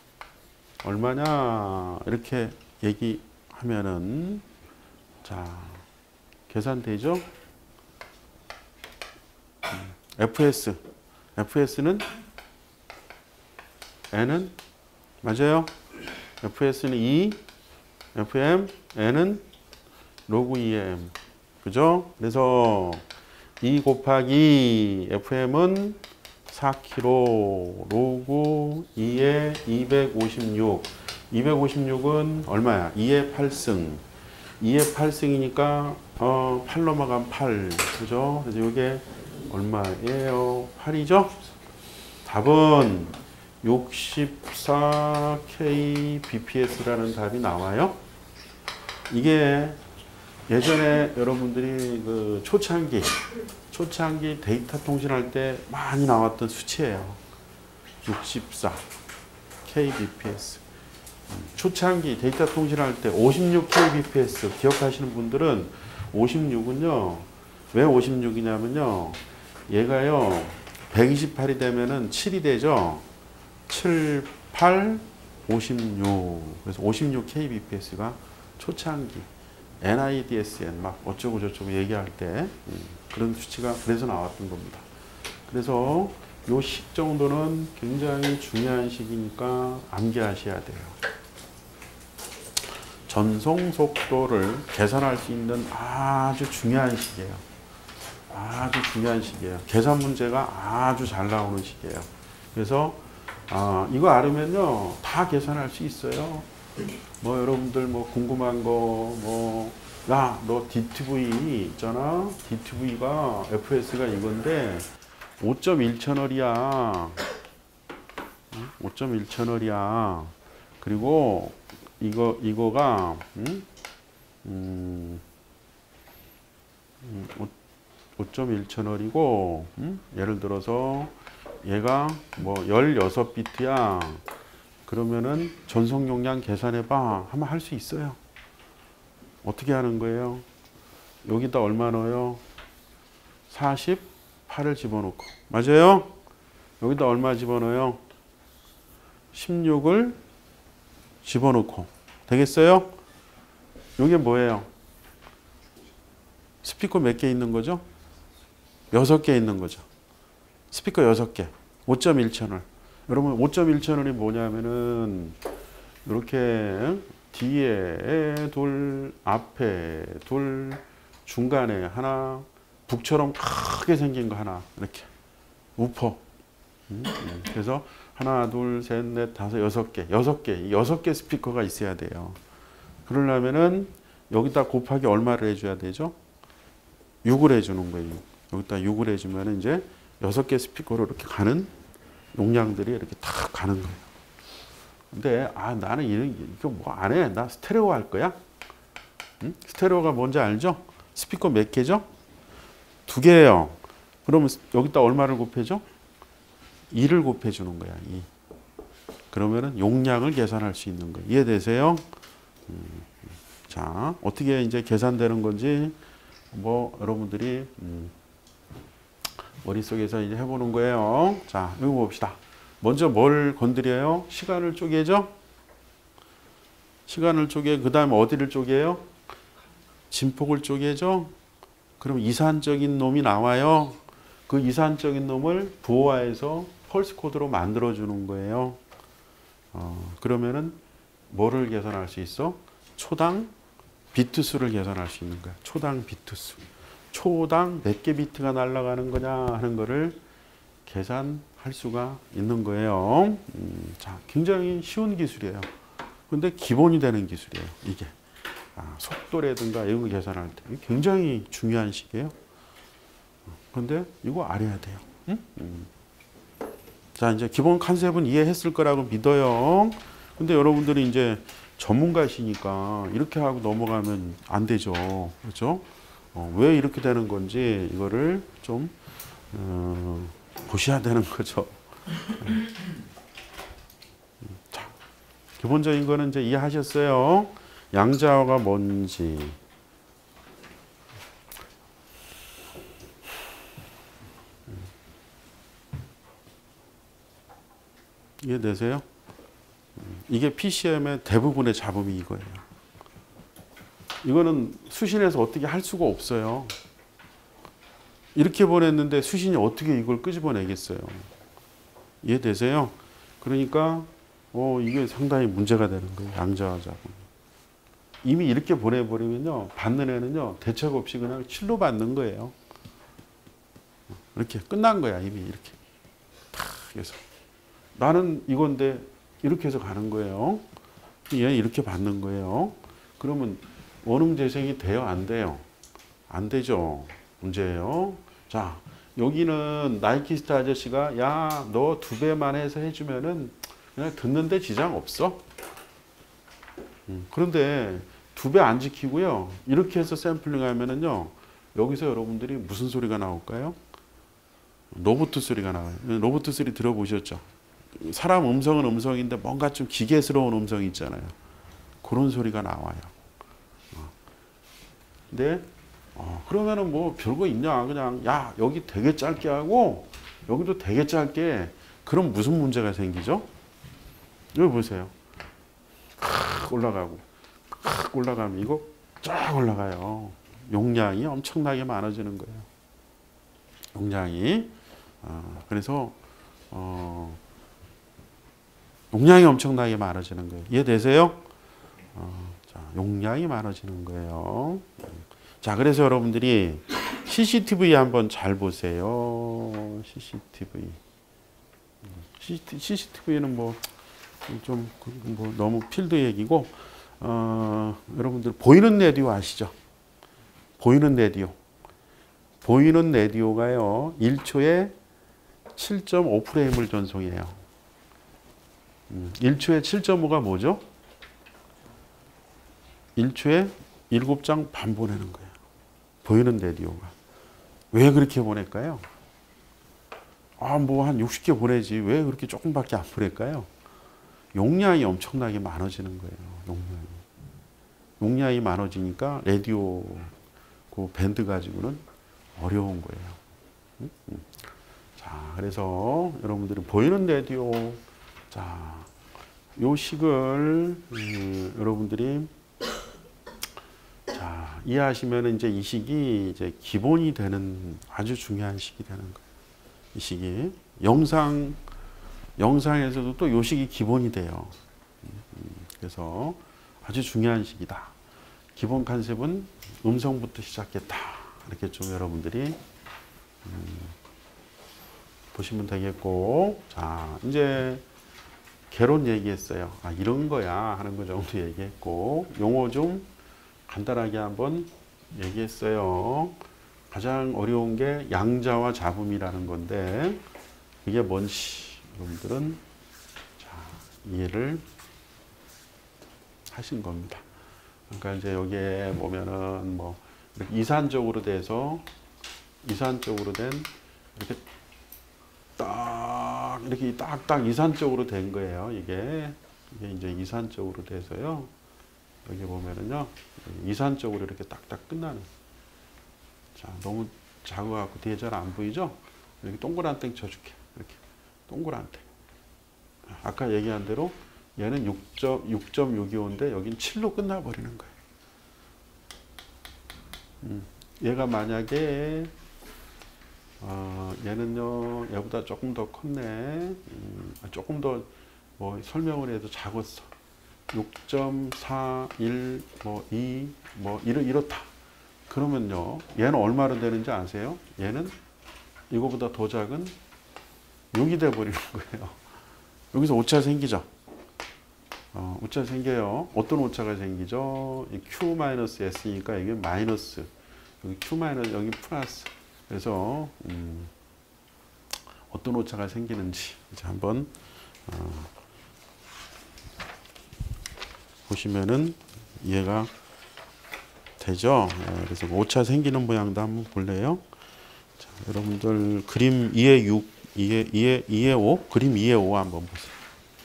얼마냐 이렇게 얘기하면은 자 계산되죠? FS는 N은 맞아요? FS는 2, FM, N은 로그 2M 그죠? 그래서 2 곱하기 FM은 4kg 로그 2에 256 256은 얼마야? 2의 8승 2의 8승이니까 8 넘어간 8 그죠? 그래서 이게 얼마예요? 8이죠? 답은 64 kbps라는 답이 나와요. 이게 예전에 여러분들이 그 초창기 데이터 통신할 때 많이 나왔던 수치예요. 64 kbps. 초창기 데이터 통신할 때 56 kbps 기억하시는 분들은 56은요. 왜 56이냐면요. 얘가요. 128이 되면은 7이 되죠. 7, 8, 56. 그래서 56 kbps가 초창기 NIDSN 막 어쩌고 저쩌고 얘기할 때 그런 수치가 그래서 나왔던 겁니다. 그래서 요 식 정도는 굉장히 중요한 식이니까 암기하셔야 돼요. 전송 속도를 계산할 수 있는 아주 중요한 식이에요. 아주 중요한 식이에요. 계산 문제가 아주 잘 나오는 식이에요. 그래서 이거 알으면요 다 계산할 수 있어요. 뭐 여러분들 뭐 궁금한 거 야 너 DTV 있잖아. DTV가 FS가 이건데 5.1채널이야. 5.1채널이야. 그리고 이거가 5.1채널이고 예를 들어서 얘가 뭐 16비트야. 그러면은 전송 용량 계산해봐 하면 할 수 있어요. 어떻게 하는 거예요? 여기다 얼마 넣어요? 48을 집어넣고 맞아요? 여기다 얼마 집어넣어요? 16을 집어넣고 되겠어요? 이게 뭐예요? 스피커 몇 개 있는 거죠? 6개 있는 거죠. 스피커 6개 5.1채널. 여러분 5.1채널이 뭐냐면은 이렇게 뒤에 둘, 앞에 둘, 중간에 하나, 북처럼 크게 생긴 거 하나 이렇게 우퍼. 그래서 하나, 둘, 셋, 넷, 다섯, 6개, 6개 스피커가 있어야 돼요. 그러려면은 여기다 곱하기 얼마를 해줘야 되죠? 6을 해주는 거예요. 여기다 6을 해주면 이제 6개 스피커로 이렇게 가는 용량들이 이렇게 탁 가는 거예요. 근데 나는 이거 뭐 안 해. 나 스테레오 할 거야. 응? 스테레오가 뭔지 알죠? 스피커 몇 개죠? 2개예요. 그러면 여기다 얼마를 곱해줘? 2를 곱해주는 거야. 2. 그러면은 용량을 계산할 수 있는 거예요. 이해되세요? 자, 어떻게 이제 계산되는 건지 뭐 여러분들이 머릿속에서 이제 해보는 거예요. 자, 이거 봅시다. 먼저 뭘 건드려요? 시간을 쪼개죠? 시간을 쪼개, 그 다음에 어디를 쪼개요? 진폭을 쪼개죠? 그럼 이산적인 놈이 나와요. 그 이산적인 놈을 부호화해서 펄스 코드로 만들어주는 거예요. 그러면은 뭐를 계산할 수 있어? 초당 비트 수를 계산할 수 있는 거야. 초당 비트 수. 초당 몇 개 비트가 날아가는 거냐 하는 거를 계산할 수가 있는 거예요. 자, 굉장히 쉬운 기술이에요. 근데 기본이 되는 기술이에요. 이게. 속도라든가 이런 거 계산할 때 굉장히 중요한 식이에요. 그런데 이거 알아야 돼요. 자, 이제 기본 컨셉은 이해했을 거라고 믿어요. 근데 여러분들이 이제 전문가시니까 이렇게 하고 넘어가면 안 되죠. 그렇죠? 왜 이렇게 되는 건지 이거를 좀 보셔야 되는 거죠. 자, 기본적인 거는 이제 이해하셨어요? 양자어가 뭔지. 이해되세요? 이게 PCM의 대부분의 잡음이 이거예요. 이거는 수신에서 어떻게 할 수가 없어요. 이렇게 보냈는데 수신이 어떻게 이걸 끄집어내겠어요. 이해되세요? 그러니까 이게 상당히 문제가 되는 거예요. 양자와 잡음. 이미 이렇게 보내버리면요. 받는 애는요. 대책 없이 그냥 칠로 받는 거예요. 이렇게 끝난 거야. 이미 이렇게. 탁 해서. 나는 이건데 이렇게 해서 가는 거예요. 얘 이렇게 받는 거예요. 그러면 원음 재생이 돼요? 안 돼요? 안 되죠. 문제예요. 자, 여기는 나이키스타 아저씨가 야, 너 2배만 해서 해주면은 그냥 듣는데 지장 없어. 그런데 2배 안 지키고요. 이렇게 해서 샘플링 하면은요. 여기서 여러분들이 무슨 소리가 나올까요? 로봇 소리가 나와요. 로봇 소리 들어보셨죠? 사람 음성은 음성인데 뭔가 좀 기계스러운 음성이 있잖아요. 그런 소리가 나와요. 근데 그러면은 뭐 별거 있냐? 그냥 야 여기 되게 짧게 하고 여기도 되게 짧게. 그럼 무슨 문제가 생기죠? 여기 보세요. 올라가고 올라가면 이거 쫙 올라가요. 용량이 엄청나게 많아지는 거예요. 용량이 그래서 용량이 엄청나게 많아지는 거예요. 이해되세요? 자, 용량이 많아지는 거예요. 자, 그래서 여러분들이 CCTV 한번 잘 보세요. CCTV는 뭐 너무 필드 얘기고, 여러분들 보이는 라디오 아시죠? 보이는 라디오. 보이는 라디오가요, 1초에 7.5프레임을 전송해요. 1초에 7.5가 뭐죠? 1초에 7장 반 보내는 거예요. 보이는 라디오가. 왜 그렇게 보낼까요? 뭐 한 60개 보내지. 왜 그렇게 조금밖에 안 보낼까요? 용량이 엄청나게 많아지는 거예요. 용량이 많아지니까 라디오 그 밴드 가지고는 어려운 거예요. 자, 그래서 여러분들은 보이는 라디오, 자, 요 식을 여러분들이 자, 이해하시면 이제 이 식이 이제 기본이 되는 아주 중요한 식이 되는 거예요. 이 식이 영상에서도 또 요 식이 기본이 돼요. 그래서 아주 중요한 식이다. 기본 컨셉은 음성부터 시작했다. 이렇게 좀 여러분들이 보시면 되겠고, 자, 이제 개론 얘기했어요. 이런 거야 하는 거 정도 얘기했고, 용어 좀 간단하게 한번 얘기했어요. 가장 어려운 게 양자와 잡음이라는 건데, 그게 뭔지 여러분들은 자, 이해를 하신 겁니다. 그러니까 이제 여기에 보면은 뭐 이렇게 이산적으로 돼서 이산적으로 된 이렇게 딱 이렇게 딱딱 이산적으로 된 거예요. 이게 이제 이산적으로 돼서요. 여기 보면은요 이산적으로 이렇게 딱딱 끝나는. 자, 너무 작아갖고 뒤에 잘 안 보이죠? 이렇게 동그란 땡 쳐줄게. 이렇게 동그란 땡. 아까 얘기한 대로 얘는 6.625인데 여긴 7로 끝나버리는 거예요. 얘가 만약에 얘는요 얘보다 조금 더 컸네. 조금 더 뭐 설명을 해도 작았어. 6.41 뭐 2 뭐 이렇다. 그러면요 얘는 얼마로 되는지 아세요? 얘는 이거보다 더 작은 6이 돼 버리는 거예요. 여기서 오차 생기죠. 오차 생겨요. 어떤 오차가 생기죠? Q-S니까 이게 마이너스, 여기 Q- 여기 플러스. 그래서 어떤 오차가 생기는지 이제 한번 보시면은 이해가 되죠. 그래서 오차 생기는 모양도 한번 볼래요. 자, 여러분들 그림 2의 6, 2의 5, 그림 2의 5 한번 보세요.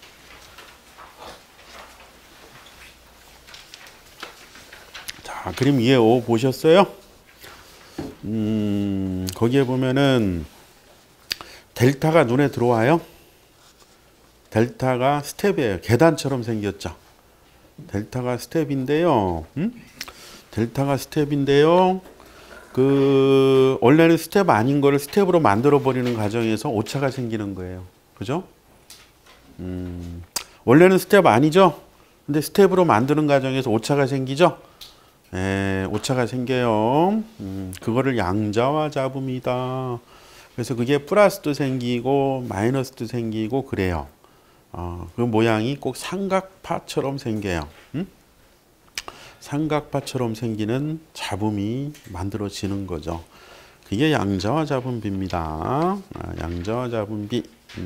자, 그림 2의 5 보셨어요? 거기에 보면은 델타가 눈에 들어와요. 델타가 스텝이에요. 계단처럼 생겼죠. 델타가 스텝인데요. 델타가 스텝인데요. 그 원래는 스텝 아닌 거를 스텝으로 만들어 버리는 과정에서 오차가 생기는 거예요. 그죠? 원래는 스텝 아니죠. 근데 스텝으로 만드는 과정에서 오차가 생기죠. 오차가 생겨요. 그거를 양자와 잡음이다. 그래서 그게 플러스도 생기고 마이너스도 생기고 그래요. 그 모양이 꼭 삼각파처럼 생겨요. 삼각파처럼 생기는 잡음이 만들어지는 거죠. 그게 양자와 잡음비입니다. 양자와 잡음비.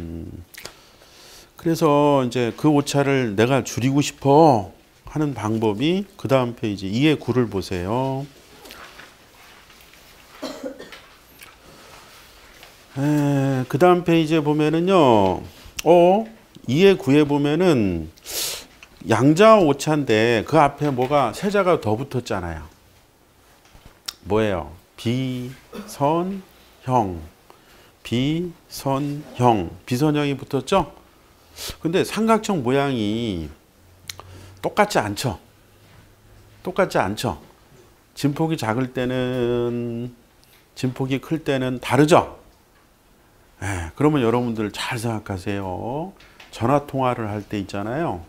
그래서 이제 그 오차를 내가 줄이고 싶어 하는 방법이 그 다음 페이지 2의 9를 보세요. 그 다음 페이지에 보면은요. 2의 9에 보면은 양자와 오차인데 그 앞에 뭐가 세자가 더 붙었잖아요. 뭐예요? 비선형. 비선형. 비선형이 붙었죠? 근데 삼각형 모양이 똑같지 않죠? 똑같지 않죠? 진폭이 작을 때는 진폭이 클 때는 다르죠? 그러면 여러분들 잘 생각하세요. 전화 통화를 할 때 있잖아요.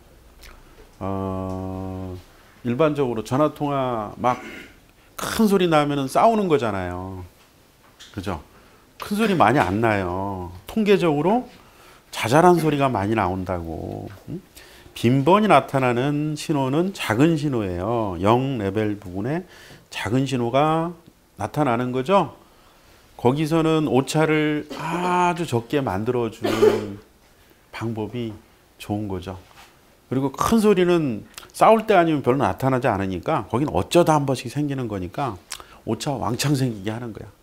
일반적으로 전화 통화 막 큰 소리 나면은 싸우는 거잖아요. 그죠? 큰 소리 많이 안 나요. 통계적으로 자잘한 소리가 많이 나온다고. 빈번히 나타나는 신호는 작은 신호예요. 0 레벨 부분에 작은 신호가 나타나는 거죠. 거기서는 오차를 아주 적게 만들어주는 방법이 좋은 거죠. 그리고 큰 소리는 싸울 때 아니면 별로 나타나지 않으니까 거기는 어쩌다 한 번씩 생기는 거니까 오차 왕창 생기게 하는 거야.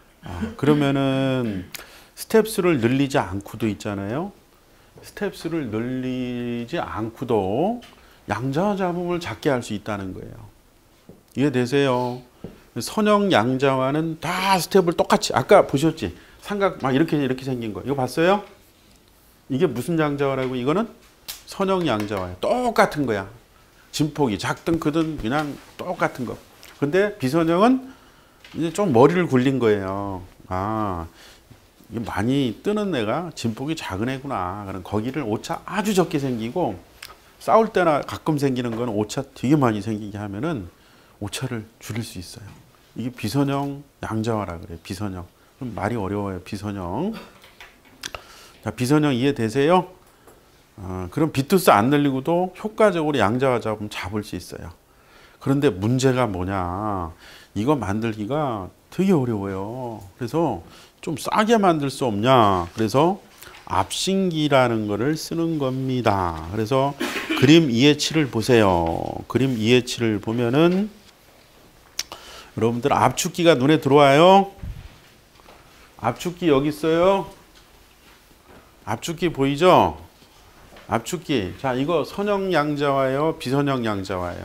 그러면은 스텝수를 늘리지 않고도 있잖아요. 스텝수를 늘리지 않고도 양자와 잡음을 작게 할 수 있다는 거예요. 이해되세요? 선형 양자와는 다 스텝을 똑같이 아까 보셨지? 삼각 막 이렇게 생긴 거 이거 봤어요? 이게 무슨 양자와라고? 이거는 선형 양자와예요. 똑같은 거야. 진폭이 작든 크든 그냥 똑같은 거. 근데 비선형은 이제 좀 머리를 굴린 거예요. 이게 많이 뜨는 애가 진폭이 작은 애구나. 그럼 거기를 오차 아주 적게 생기고 싸울 때나 가끔 생기는 건 오차 되게 많이 생기게 하면은 오차를 줄일 수 있어요. 이게 비선형 양자화라 그래요. 비선형. 좀 말이 어려워요. 비선형. 자, 비선형 이해되세요? 그럼 비투스 안 늘리고도 효과적으로 양자와 잡음 잡을 수 있어요. 그런데 문제가 뭐냐? 이거 만들기가 되게 어려워요. 그래서 좀 싸게 만들 수 없냐? 그래서 압신기라는 거를 쓰는 겁니다. 그래서 그림 2의 7을 보세요. 그림 2의 7을 보면은 여러분들 압축기가 눈에 들어와요. 압축기 여기 있어요. 압축기 보이죠? 압축기. 자, 이거 선형 양자와예요, 비선형 양자와예요.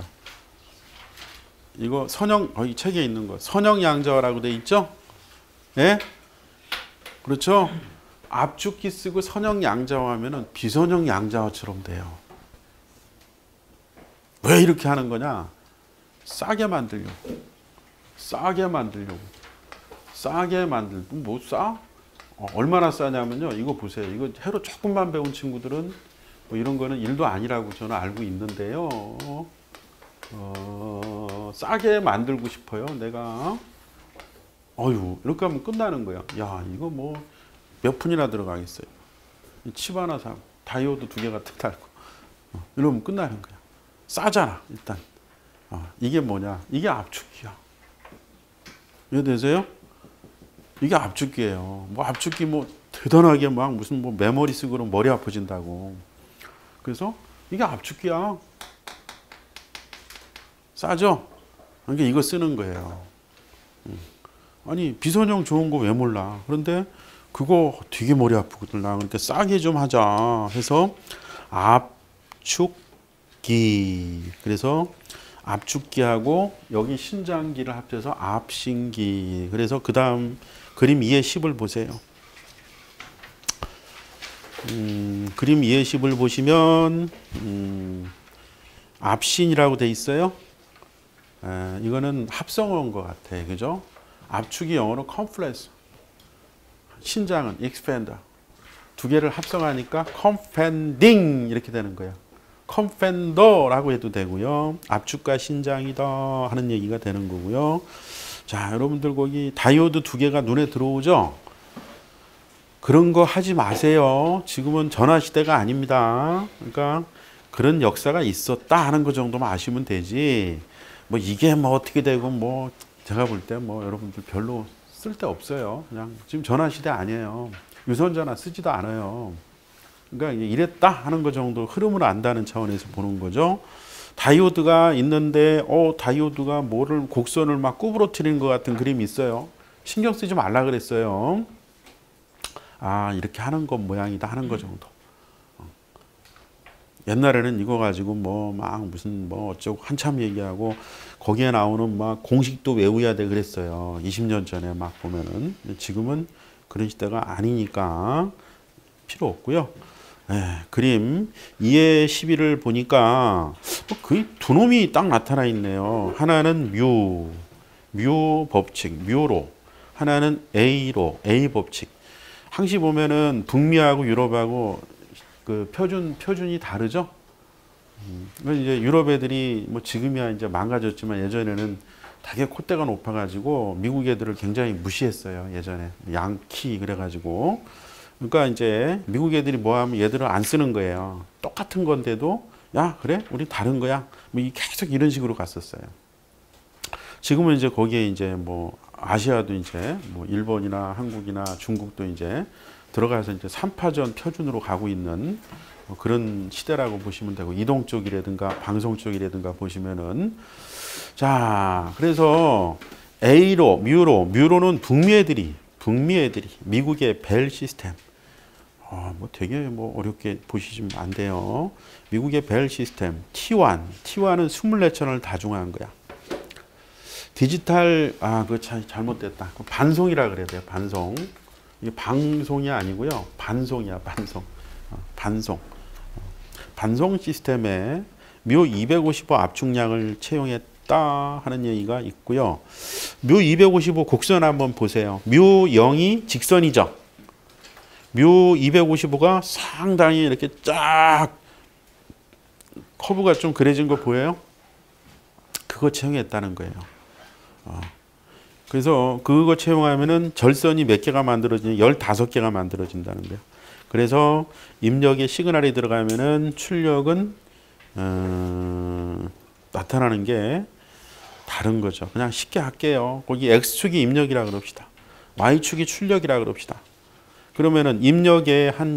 이거 선형 이 책에 있는 거 선형 양자와라고 돼 있죠? 예? 그렇죠? 압축기 쓰고 선형 양자화하면은 비선형 양자화처럼 돼요. 왜 이렇게 하는 거냐? 싸게 만들려고. 싸게 만들려고. 싸게 만들고 뭐 싸? 얼마나 싸냐면요. 이거 보세요. 이거 해로 조금만 배운 친구들은 뭐 이런 거는 일도 아니라고 저는 알고 있는데요. 싸게 만들고 싶어요. 내가. 이렇게 하면 끝나는 거야. 야, 이거 뭐 몇 푼이나 들어가겠어요. 칩 하나 사고 다이오드 2개가 딱 달고 이러면 끝나는 거야. 싸잖아 일단. 이게 뭐냐? 이게 압축기야. 이해되세요? 이게 압축기예요. 뭐 압축기 뭐 대단하게 막 무슨 뭐 메모리 쓰고 그러면 머리 아파진다고. 그래서 이게 압축기야. 싸죠? 그러니까 이거 쓰는 거예요. 아니 비선형 좋은 거 왜 몰라? 그런데 그거 되게 머리 아프거든. 그러니까 싸게 좀 하자 해서 압축기. 그래서 압축기하고 여기 신장기를 합쳐서 압신기. 그래서 그 다음 그림 2의 10을 보세요. 그림 2의 10을 보시면 압신이라고 돼 있어요. 이거는 합성어인 것 같아. 그죠? 압축이 영어로 컴프레스. 신장은 익스펜더. 두 개를 합성하니까 컴펜딩 이렇게 되는 거예요. 컴펜더라고 해도 되고요. 압축과 신장이다 하는 얘기가 되는 거고요. 자, 여러분들 거기 다이오드 두 개가 눈에 들어오죠? 그런 거 하지 마세요. 지금은 전화 시대가 아닙니다. 그러니까 그런 역사가 있었다 하는 거 정도만 아시면 되지. 뭐 이게 뭐 어떻게 되고 뭐 제가 볼 때 뭐 여러분들 별로 쓸데 없어요. 그냥 지금 전화 시대 아니에요. 유선 전화 쓰지도 않아요. 그러니까 이랬다 하는 거 정도 흐름을 안다는 차원에서 보는 거죠. 다이오드가 있는데 다이오드가 뭐를 곡선을 막 구부러뜨리는 것 같은 그림이 있어요. 신경 쓰지 말라 그랬어요. 아, 이렇게 하는 것 모양이다 하는 거 정도. 옛날에는 이거 가지고 뭐 막 무슨 뭐 어쩌고 한참 얘기하고 거기에 나오는 막 공식도 외워야 돼 그랬어요. 20년 전에 막 보면은. 지금은 그런 시대가 아니니까 필요 없고요. 그림 2의 11을 보니까 거의 두 놈이 딱 나타나 있네요. 하나는 뮤 법칙, 뮤로. 하나는 A로, A 법칙. 항시 보면은 북미하고 유럽하고 그 표준이 다르죠. 이제 유럽 애들이 뭐 지금이야 이제 망가졌지만 예전에는 되게 콧대가 높아가지고 미국 애들을 굉장히 무시했어요. 예전에 양키 그래가지고. 그러니까 이제 미국 애들이 뭐하면 얘들을 안 쓰는 거예요. 똑같은 건데도 야 그래 우리 다른 거야. 뭐 계속 이런 식으로 갔었어요. 지금은 이제 거기에 이제 뭐 아시아도 이제 뭐 일본이나 한국이나 중국도 이제 들어가서 이제 3파전 표준으로 가고 있는 그런 시대라고 보시면 되고 이동 쪽이라든가 방송 쪽이라든가 보시면은 자 그래서 A로 뮤로는 북미 애들이 미국의 벨 시스템 뭐 되게 뭐 어렵게 보시면 안 돼요. 미국의 벨 시스템 T1은 24채널 다중화한 거야. 디지털 그거 잘못됐다. 반송이라 그래야 돼요. 반송. 이게 방송이 아니고요. 반송이야. 반송 시스템에 묘 255 압축량을 채용했다 하는 얘기가 있고요. 묘 255 곡선 한번 보세요. 묘 0이 직선이죠. 묘 255가 상당히 이렇게 쫙 커브가 좀 그려진 거 보여요? 그거 채용했다는 거예요. 그래서 그거 채용하면은 절선이 몇 개가 만들어지냐 15개가 만들어진다는 거예요. 그래서 입력에 시그널이 들어가면은 출력은 나타나는 게 다른 거죠. 그냥 쉽게 할게요. 거기 X축이 입력이라 그럽시다. Y축이 출력이라 그럽시다. 그러면은 입력에 한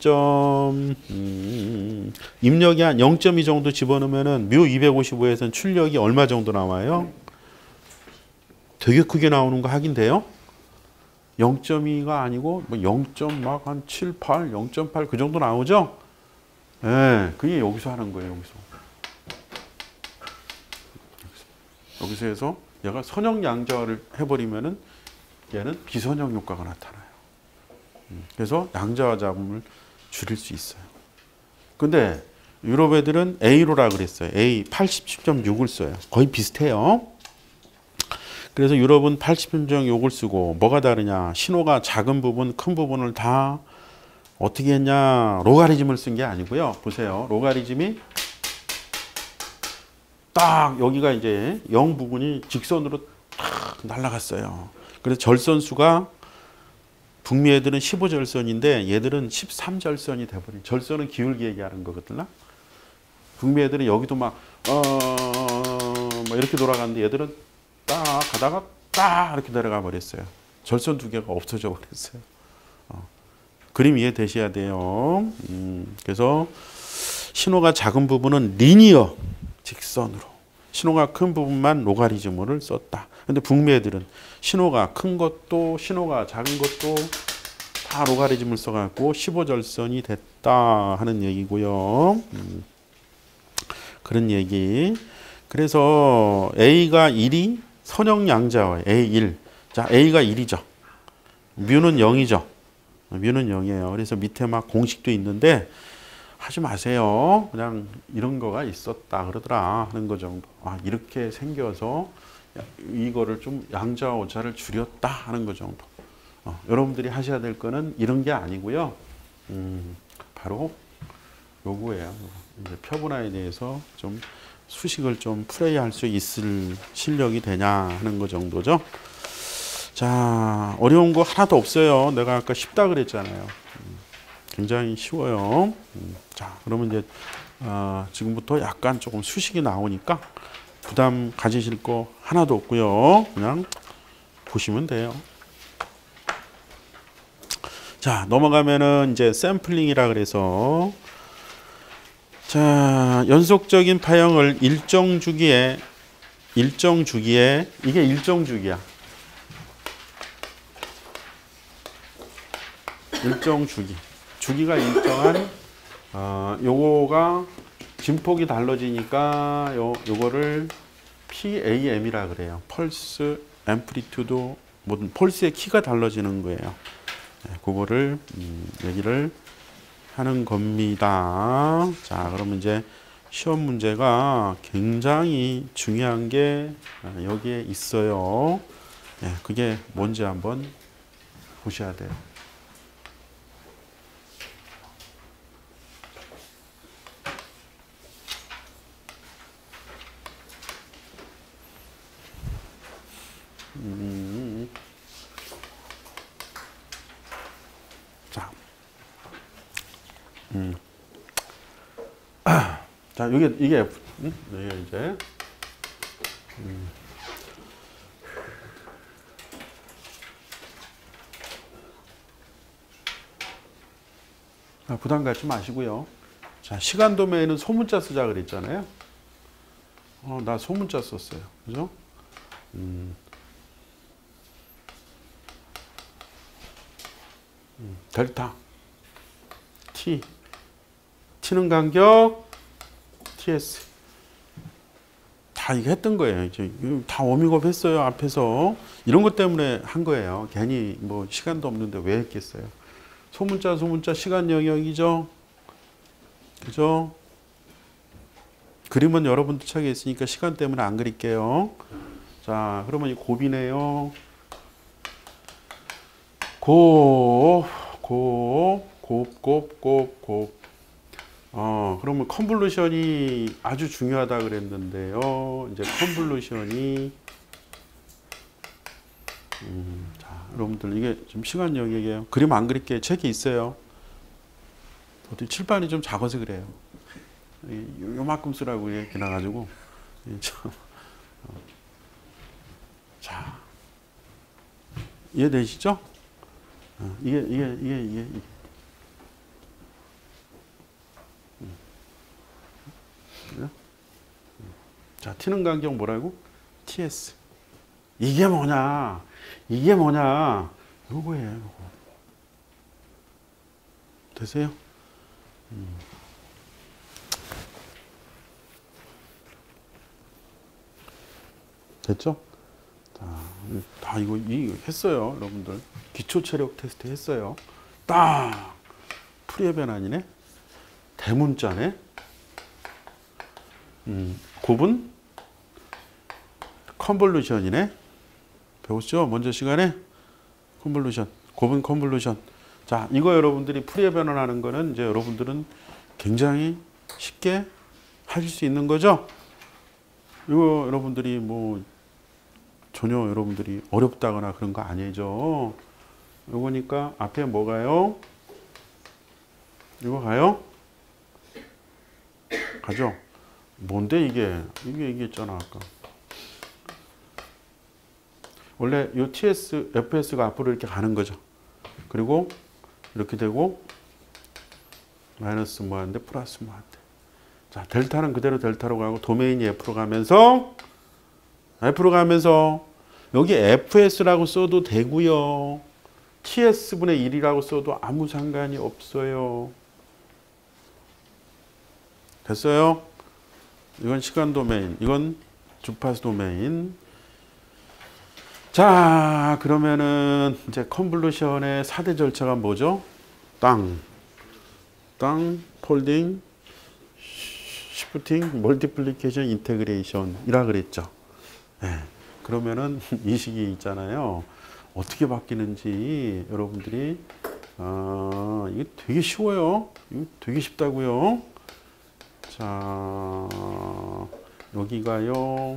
0.2 정도 집어넣으면은 묘 255에서는 출력이 얼마 정도 나와요? 되게 크게 나오는 거 확인돼요? 0.2가 아니고 뭐 0.7, 8, 0.8 그 정도 나오죠? 그게 여기서 하는 거예요. 여기서 해서 얘가 선형 양자를 해버리면은 얘는 비선형 효과가 나타나요. 그래서 양자와 잡음을 줄일 수 있어요. 근데 유럽 애들은 A로라 그랬어요. A 87.6을 써요. 거의 비슷해요. 그래서 유럽은 87.6을 쓰고 뭐가 다르냐? 신호가 작은 부분, 큰 부분을 다 어떻게 했냐? 로가리즘을 쓴 게 아니고요. 보세요. 로가리즘이 딱 여기가 이제 0 부분이 직선으로 딱 날아갔어요. 그래서 절선수가 북미 애들은 15절선인데 얘들은 13절선이 돼버린. 절선은 기울기 얘기하는 거거든요. 북미 애들은 여기도 막 이렇게 돌아가는데 얘들은 딱 가다가 딱 이렇게 내려가 버렸어요. 절선 두 개가 없어져 버렸어요. 그림 이해되셔야 돼요. 그래서 신호가 작은 부분은 리니어 직선으로, 신호가 큰 부분만 로가리즘을 썼다. 근데 북미 애들은 신호가 큰 것도 신호가 작은 것도 다 로가리즘을 써갖고 15절선이 됐다 하는 얘기고요. 그런 얘기. 그래서 A가 1이 선형양자어예요. A1. 자, A가 1이죠. 뮤는 0이죠. 뮤는 0이에요. 그래서 밑에 막 공식도 있는데 하지 마세요. 그냥 이런 거가 있었다 그러더라 하는 거 정도. 아, 이렇게 생겨서 이거를 좀 양자와 오자를 줄였다 하는 거 정도. 여러분들이 하셔야 될 거는 이런 게 아니고요. 바로 요거예요. 이제 표본화에 대해서 좀 수식을 좀 플레이할 수 있을 실력이 되냐 하는 거 정도죠. 자, 어려운 거 하나도 없어요. 내가 아까 쉽다 그랬잖아요. 굉장히 쉬워요. 자, 그러면 이제 지금부터 약간 조금 수식이 나오니까 부담 가지실 거 하나도 없고요. 그냥 보시면 돼요. 자, 넘어가면은 이제 샘플링이라 그래서 자, 연속적인 파형을 일정 주기에 이게 일정 주기야. 일정 주기가 일정한 요거가 진폭이 달라지니까 요거를 PAM이라 그래요. 펄스 앰플리튜드 모든 펄스의 키가 달라지는 거예요. 네, 그거를 얘기를 하는 겁니다. 자, 그러면 이제 시험 문제가 굉장히 중요한 게 여기에 있어요. 네, 그게 뭔지 한번 보셔야 돼요. 자, 자, 이게 F, 이게 이제 부담 갖지 마시고요. 자, 시간 도메인은 소문자 쓰자 그랬잖아요. 나 소문자 썼어요. 그죠? 델타 T T는 간격 TS 다 이거 했던 거예요. 이제 다 워밍업 했어요. 앞에서 이런 것 때문에 한 거예요. 괜히 뭐 시간도 없는데 왜 했겠어요. 소문자 시간 영역이죠. 그죠? 그림은 여러분도 책에 있으니까 시간 때문에 안 그릴게요. 자, 그러면 이 곱이네요. 곱. 그러면 컨볼루션이 아주 중요하다 그랬는데요. 이제 컨볼루션이 자, 여러분들 이게 좀 시간 영역이에요. 그림 안 그릴게 책이 있어요. 어떻게 칠판이 좀 작아서 그래요. 요만큼 쓰라고 이렇게 나가지고 자, 이해되시죠? 이게. 자, T는 간격 뭐라고? TS. 이게 뭐냐? 요거예요. 요거. 되세요? 됐죠? 다 이거 했어요, 여러분들. 기초 체력 테스트 했어요. 딱 풀이의 변환이네. 대문자네. 곱은 컨볼루션이네. 배웠죠? 먼저 시간에 컨볼루션. 곱은 컨볼루션. 자, 이거 여러분들이 풀이의 변환하는 거는 이제 여러분들은 굉장히 쉽게 하실 수 있는 거죠? 이거 여러분들이 뭐 전혀 여러분들이 어렵다거나 그런 거 아니죠. 이거니까 앞에 뭐가요? 이거 가요? 가죠? 뭔데 이게 얘기했잖아 아까. 원래 이 TS, FS가 앞으로 이렇게 가는 거죠. 그리고 이렇게 되고 마이너스 뭐한데 플러스 뭐한데. 자, 델타는 그대로 델타로 가고 도메인이 F로 가면서 여기 FS라고 써도 되고요. TS분의 1이라고 써도 아무 상관이 없어요. 됐어요? 이건 시간 도메인, 이건 주파수 도메인. 자, 그러면은 이제 컨볼루션의 4대 절차가 뭐죠? 땅, 폴딩, 시프팅, 멀티플리케이션, 인테그레이션이라 그랬죠. 네. 그러면은 이 식이 있잖아요. 어떻게 바뀌는지 여러분들이 이게 되게 쉬워요. 이거 되게 쉽다고요. 자, 여기가요.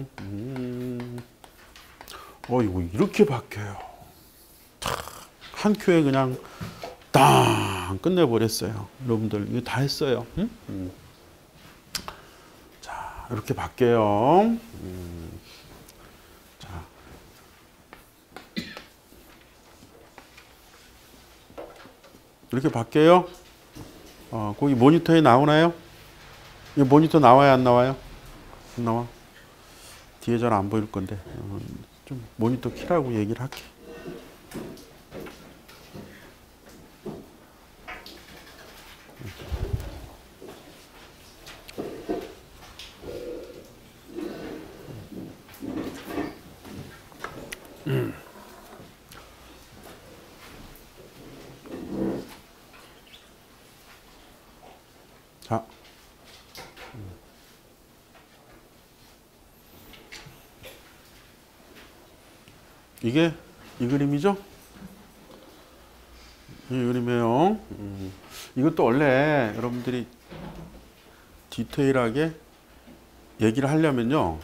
이거 이렇게 바뀌어요. 한 큐에 그냥 땅 끝내버렸어요. 여러분들 이거 다 했어요. 자, 이렇게 바뀌어요. 자, 이렇게 바뀌어요. 거기 모니터에 나오나요? 이 모니터 나와요, 안 나와요? 안 나와. 뒤에 잘 안 보일 건데 좀 모니터 키라고 얘기를 할게. 자, 이게 이 그림이죠? 이 그림이에요. 이것도 원래 여러분들이 디테일하게 얘기를 하려면요.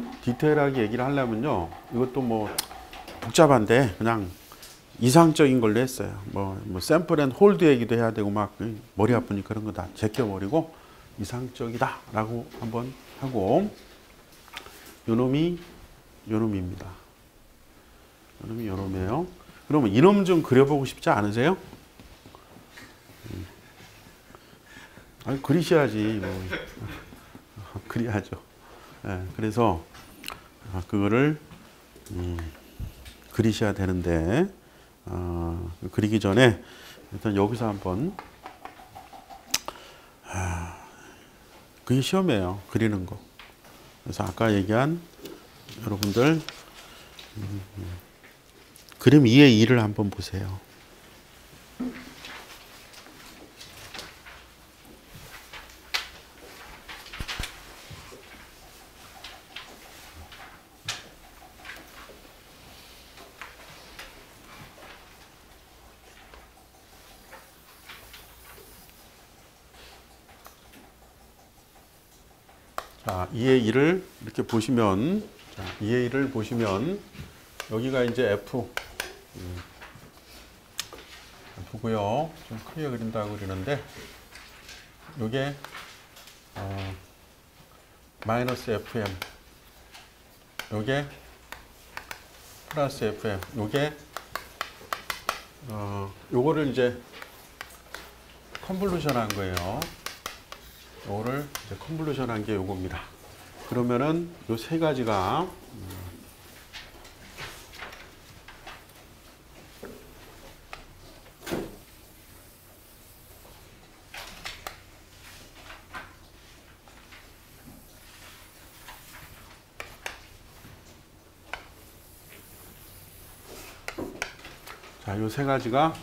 이것도 뭐 복잡한데 그냥 이상적인 걸로 했어요. 뭐 샘플 앤 홀드 얘기도 해야 되고 막 머리 아프니까 그런 거 다 제껴버리고 이상적이다라고 한번 하고 요놈이 요놈입니다. 요놈이 요놈이에요. 그러면 이놈 좀 그려보고 싶지 않으세요? 아니 그리셔야지. 뭐. 그려야죠. 네, 그래서 그거를 그리셔야 되는데 그리기 전에 일단 여기서 한번 그게 시험이에요. 그리는 거. 그래서 아까 얘기한 여러분들 그림 2의 2를 한번 보세요. 자, 2의 2를 이렇게 보시면, 자, 2의 2를 보시면, 여기가 이제 F고요. 좀 크게 그린다고 그러는데, 요게, 마이너스 FM, 요게 플러스 FM, 요게, 요거를 이제 컨볼루션 한 거예요. 요거를 이제 컨볼루션 한 게 요겁니다. 그러면은 요 세 가지가 자, 요 세 가지가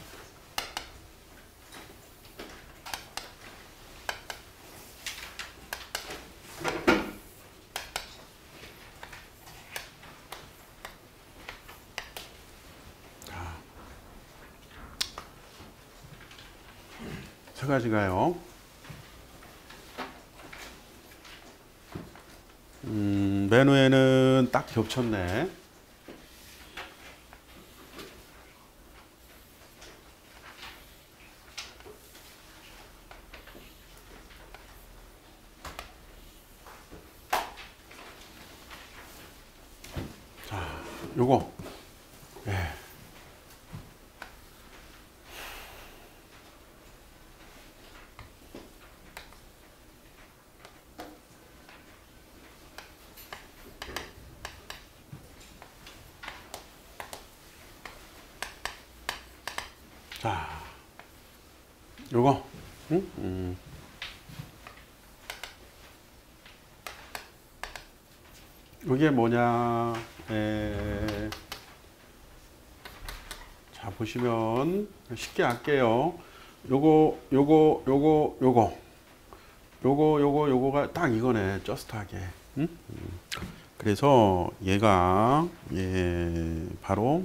세 가지가요. 맨 위에는 딱 겹쳤네. 자, 요거. 예. 요거. 응? 이게 뭐냐? 자, 보시면 쉽게 할게요. 요거가 딱 이거네. 저스트하게. 응? 그래서 얘가 바로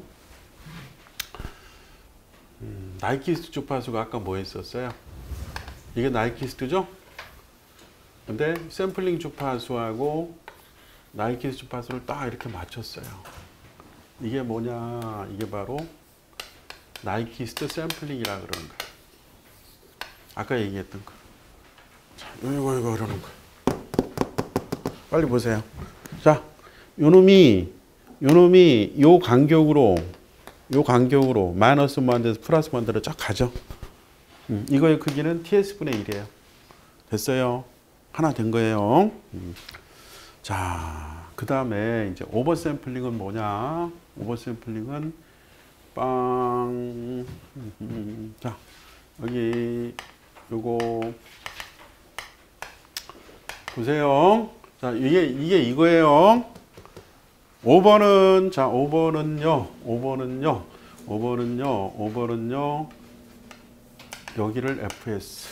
나이키스트 주파수가 아까 뭐 했었어요? 이게 나이키스트죠? 근데 샘플링 주파수하고 나이키스트 주파수를 딱 이렇게 맞췄어요. 이게 뭐냐? 이게 바로 나이키스트 샘플링이라 그러는 거야. 아까 얘기했던 거. 자, 이거 이러는 거. 빨리 보세요. 자, 요놈이 요 간격으로 마이너스 무한대에서 플러스 무한대로 쫙 가죠. 이거의 크기는 TS분의 1이에요. 됐어요. 하나 된 거예요. 자, 그 다음에 이제 오버샘플링은 뭐냐? 오버샘플링은 빵. 자, 여기 요거 보세요. 자, 이게 이거예요. 5번은 자, 5번은요. 여기를 fs.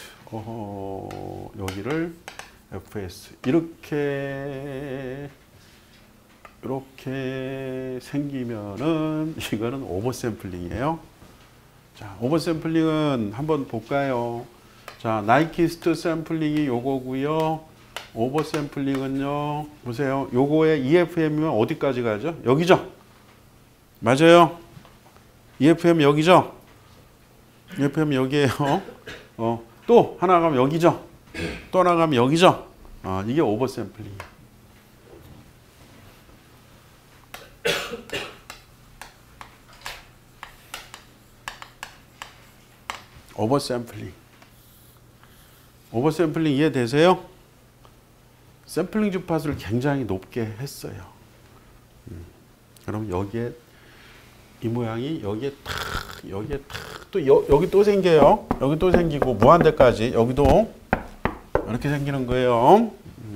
여기를 fs. 이렇게 생기면은 이거는 오버샘플링이에요. 자, 오버샘플링은 한번 볼까요? 자, 나이키스트 샘플링이 요거고요. 오버샘플링은요. 보세요. 요거의 EFM이면 어디까지 가죠? 여기죠? 맞아요. EFM 여기죠? EFM 여기에요. 또 하나 가면 여기죠? 또 하나 가면 여기죠? 이게 오버샘플링이에요. 오버샘플링 이해되세요? 샘플링 주파수를 굉장히 높게 했어요. 그럼 여기에 이 모양이 여기에 탁 또 여기 또 생겨요. 여기 또 생기고 무한대까지 여기도 이렇게 생기는 거예요.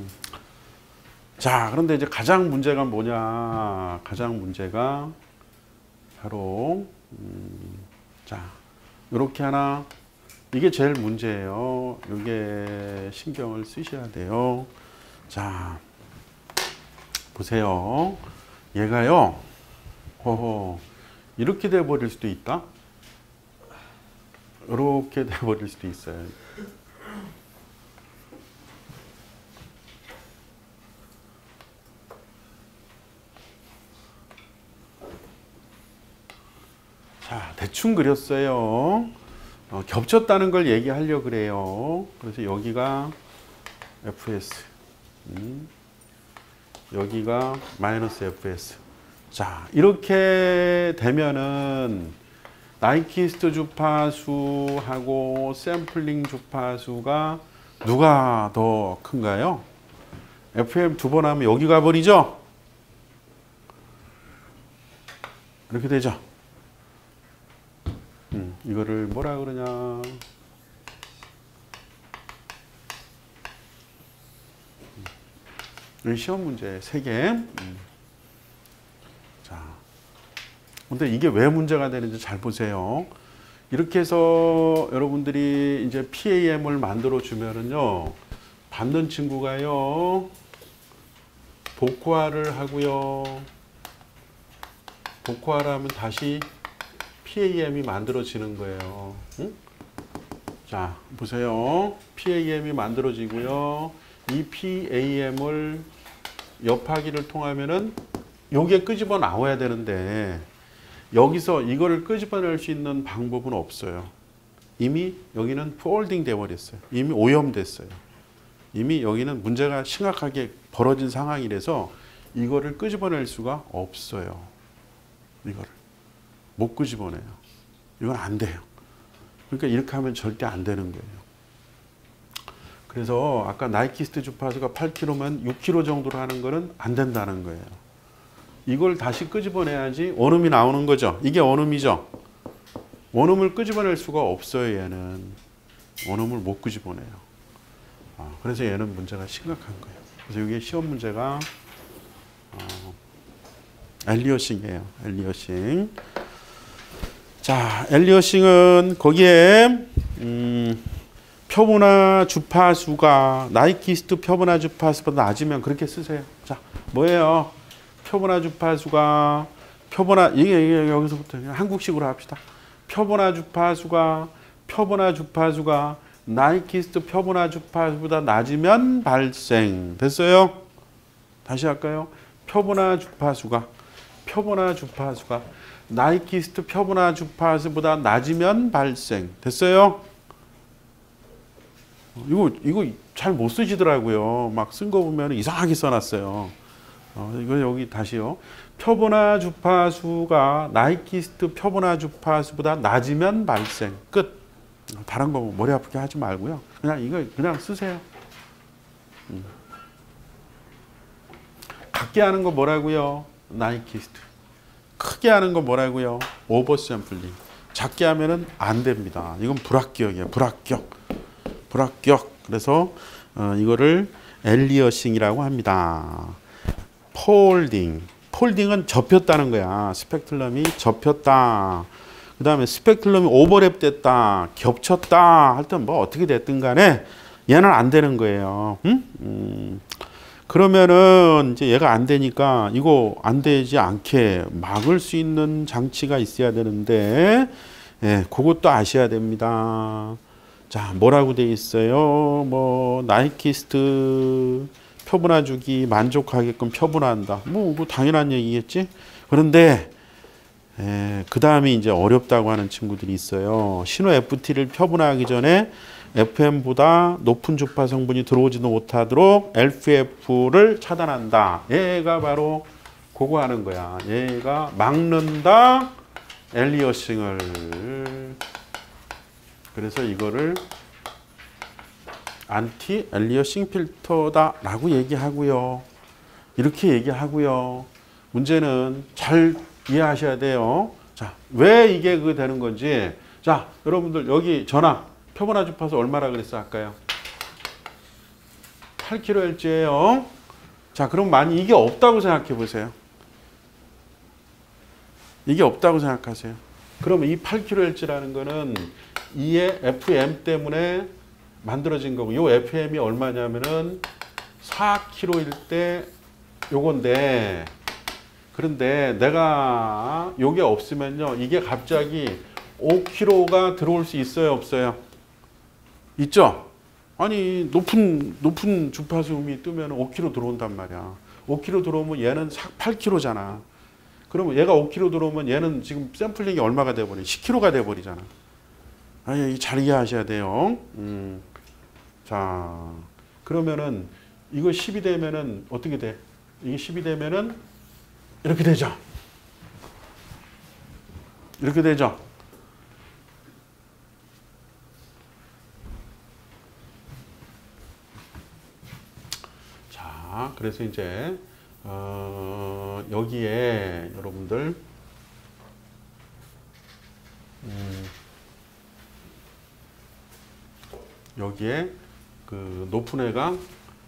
자, 그런데 이제 가장 문제가 뭐냐? 가장 문제가 바로 자, 이렇게 하나. 이게 제일 문제예요. 이게 신경을 쓰셔야 돼요. 자, 보세요. 얘가요. 이렇게 돼 버릴 수도 있다. 이렇게 돼 버릴 수도 있어요. 자, 대충 그렸어요. 겹쳤다는 걸 얘기하려고 그래요. 그래서 여기가 fs, 여기가 마이너스 fs. 자, 이렇게 되면은 나이키스트 주파수하고 샘플링 주파수가 누가 더 큰가요? FM 두 번 하면 여기 가버리죠? 이렇게 되죠? 이거를 뭐라 그러냐? 시험 문제 3개. 자, 근데 이게 왜 문제가 되는지 잘 보세요. 이렇게 해서 여러분들이 이제 PAM을 만들어 주면은요, 받는 친구가요, 복화를 하고요. 복화를 하면 다시 PAM이 만들어지는 거예요. 응? 자, 보세요. PAM이 만들어지고요. 이 PAM을 엽하기를 통하면은 요게 끄집어 나와야 되는데 여기서 이거를 끄집어낼 수 있는 방법은 없어요. 이미 여기는 폴딩 돼 버렸어요. 이미 오염됐어요. 이미 여기는 문제가 심각하게 벌어진 상황이라서 이거를 끄집어낼 수가 없어요. 이거를 못 끄집어내요. 이건 안 돼요. 그러니까 이렇게 하면 절대 안 되는 거예요. 그래서 아까 나이키스트 주파수가 8km면 6km 정도로 하는 거는 안 된다는 거예요. 이걸 다시 끄집어내야지 원음이 나오는 거죠. 이게 원음이죠. 원음을 끄집어낼 수가 없어요, 얘는. 원음을 못 끄집어내요. 그래서 얘는 문제가 심각한 거예요. 그래서 이게 시험 문제가 엘리어싱이에요. 엘리어싱. 자, 엘리어싱은 거기에 표본화 주파수가 나이키스트 표본화 주파수보다 낮으면 그렇게 쓰세요. 자, 뭐예요? 표본화 주파수가 이게 여기서부터 그냥 한국식으로 합시다. 표본화 주파수가 나이키스트 표본화 주파수보다 낮으면 발생. 됐어요? 다시 할까요? 표본화 주파수가 나이키스트 표본화 주파수보다 낮으면 발생. 됐어요? 이거 잘 못 쓰시더라고요. 막 쓴 거 보면 이상하게 써놨어요. 이거 여기 다시요. 표본화 주파수가 나이키스트 표본화 주파수보다 낮으면 발생. 끝. 다른 거 머리 아프게 하지 말고요. 그냥 이거 그냥 쓰세요. 작게 하는 거 뭐라고요? 나이키스트. 크게 하는 거 뭐라고요? 오버샘플링. 작게 하면은 안 됩니다. 이건 불합격이에요. 불합격. 그래서 이거를 엘리어싱이라고 합니다. 폴딩은 접혔다는 거야. 스펙트럼이 접혔다. 그 다음에 스펙트럼이 오버랩 됐다, 겹쳤다 할 때 뭐 어떻게 됐든 간에 얘는 안 되는 거예요. 그러면은 이제 얘가 안 되니까 이거 안 되지 않게 막을 수 있는 장치가 있어야 되는데, 그것도 아셔야 됩니다. 자, 뭐라고 돼 있어요? 뭐 나이키스트 표본화 주기 만족하게끔 표본화한다. 뭐 당연한 얘기겠지. 그런데 그 다음에 이제 어렵다고 하는 친구들이 있어요. 신호 FT를 표본화하기 전에 FM보다 높은 주파 성분이 들어오지도 못하도록 LFF를 차단한다. 얘가 바로 그거 하는 거야. 얘가 막는다. 엘리어싱을. 그래서 이거를 안티 엘리어싱 필터다라고 얘기하고요. 이렇게 얘기하고요. 문제는 잘 이해하셔야 돼요. 자, 왜 이게 그 되는 건지. 자, 여러분들 여기 전압 표본화 주파수 얼마라 그랬어 아까요? 8kHz예요. 자, 그럼 만약 이게 없다고 생각해 보세요. 이게 없다고 생각하세요. 그러면 이 8kHz라는 거는 이의 FM 때문에 만들어진 거고, 이 FM이 얼마냐면은 4kHz일 때 요건데, 그런데 내가 요게 없으면요, 이게 갑자기 5kHz가 들어올 수 있어요, 없어요? 있죠? 아니, 높은 주파수음이 뜨면 5kHz 들어온단 말이야. 5kHz 들어오면 얘는 8kHz잖아. 그러면 얘가 5kHz 들어오면 얘는 지금 샘플링이 얼마가 돼버려? 10kHz가 돼버리잖아. 아니, 잘 이해하셔야 돼요. 자, 그러면은 이거 10이 되면은 어떻게 돼? 이게 10이 되면은 이렇게 되죠. 이렇게 되죠. 자, 그래서 이제 여기에 여러분들 여기에 그 높은 애가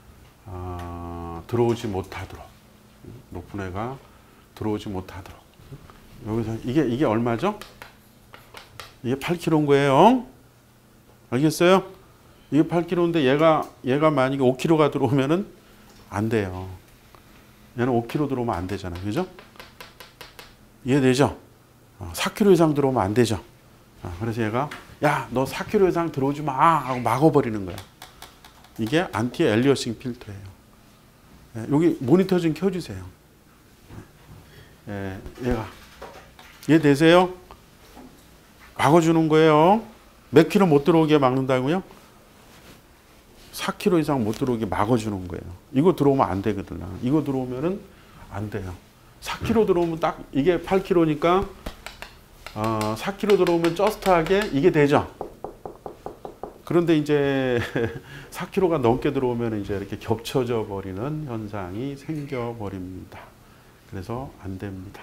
들어오지 못하도록, 높은 애가 들어오지 못하도록. 여기서 이게 얼마죠? 이게 8kg인 거예요. 알겠어요? 이게 8kg인데 얘가 만약에 5kg가 들어오면은 안 돼요. 얘는 5kg 들어오면 안 되잖아요. 그죠? 이해되죠? 4kg 이상 들어오면 안 되죠. 그래서 얘가 야, 너 4kg 이상 들어오지 마 하고 막아버리는 거야. 이게 안티 엘리어싱 필터예요. 여기 모니터 좀 켜주세요. 얘가 이해되세요? 막아주는 거예요. 몇 킬로 못 들어오게 막는다고요? 4kg 이상 못 들어오게 막아주는 거예요. 이거 들어오면 안 되거든. 이거 들어오면은 안 돼요. 4kg 들어오면 딱 이게 8kg니까 4kg 들어오면 저스트하게 이게 되죠. 그런데 이제 4kg가 넘게 들어오면 이제 이렇게 겹쳐져 버리는 현상이 생겨 버립니다. 그래서 안 됩니다.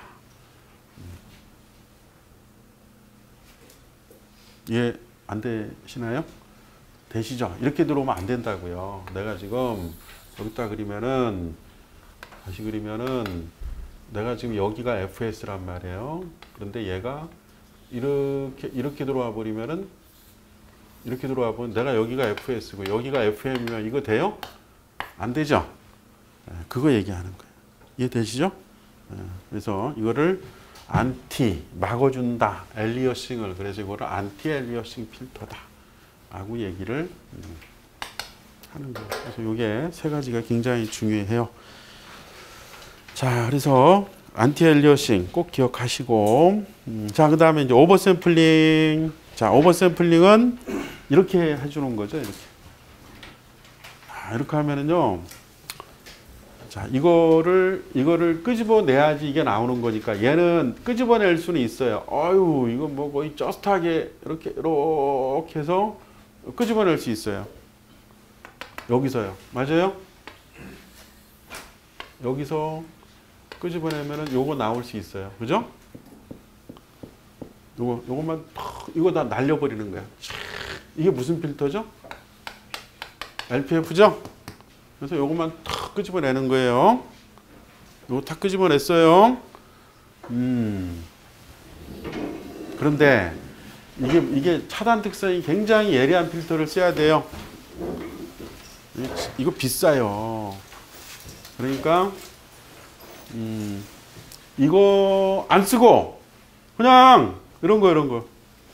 이해 안 되시나요? 되시죠? 이렇게 들어오면 안 된다고요. 내가 지금 여기다 그리면은 다시 그리면은 내가 지금 여기가 FS란 말이에요. 그런데 얘가 이렇게 들어와 버리면은 이렇게 들어와 보면 내가 여기가 FS고 여기가 FM이면 이거 돼요? 안 되죠? 그거 얘기하는 거예요. 이해되시죠? 그래서 이거를 안티 막아준다. 엘리어싱을 그래서 이거를 안티 엘리어싱 필터다 라고 얘기를 하는 거예요. 그래서 이게 세 가지가 굉장히 중요해요. 자, 그래서 안티 엘리어싱 꼭 기억하시고 자, 그 다음에 이제 오버샘플링. 자, 오버샘플링은 이렇게 해주는 거죠. 이렇게. 이렇게 하면은요. 자, 이거를 끄집어내야지 이게 나오는 거니까 얘는 끄집어낼 수는 있어요. 어유, 이거 뭐 거의 저스트하게 이렇게 해서 끄집어낼 수 있어요. 여기서요. 맞아요? 여기서 끄집어내면은 요거 나올 수 있어요. 그죠? 요것만 이거 다 날려버리는 거야. 이게 무슨 필터죠? LPF죠? 그래서 요것만 탁 끄집어내는 거예요. 요거 탁 끄집어냈어요. 그런데 이게 차단 특성이 굉장히 예리한 필터를 써야 돼요. 이거 비싸요. 그러니까 이거 안 쓰고 그냥 이런 거.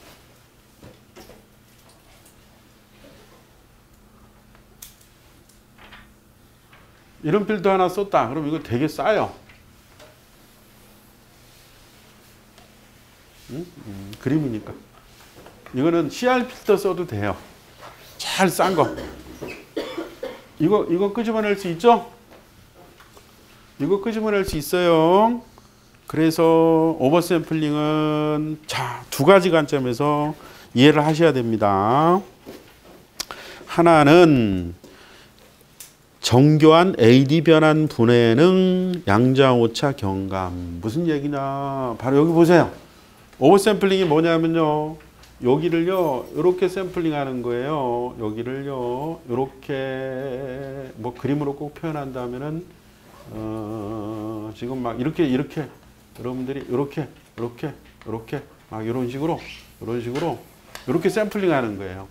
이런 필터 하나 썼다. 그럼 이거 되게 싸요. 그림이니까. 이거는 CR 필터 써도 돼요. 잘 싼 거. 이거 끄집어낼 수 있죠? 이거 끄집어낼 수 있어요. 그래서 오버샘플링은 자, 두 가지 관점에서 이해를 하셔야 됩니다. 하나는 정교한 AD 변환 분해능 양자오차 경감. 무슨 얘기냐? 바로 여기 보세요. 오버샘플링이 뭐냐면요. 여기를요. 이렇게 샘플링 하는 거예요. 여기를요. 이렇게 뭐 그림으로 꼭 표현한다면은 지금 막 이렇게 여러분들이 이렇게 막 이런 식으로 이렇게 샘플링 하는 거예요.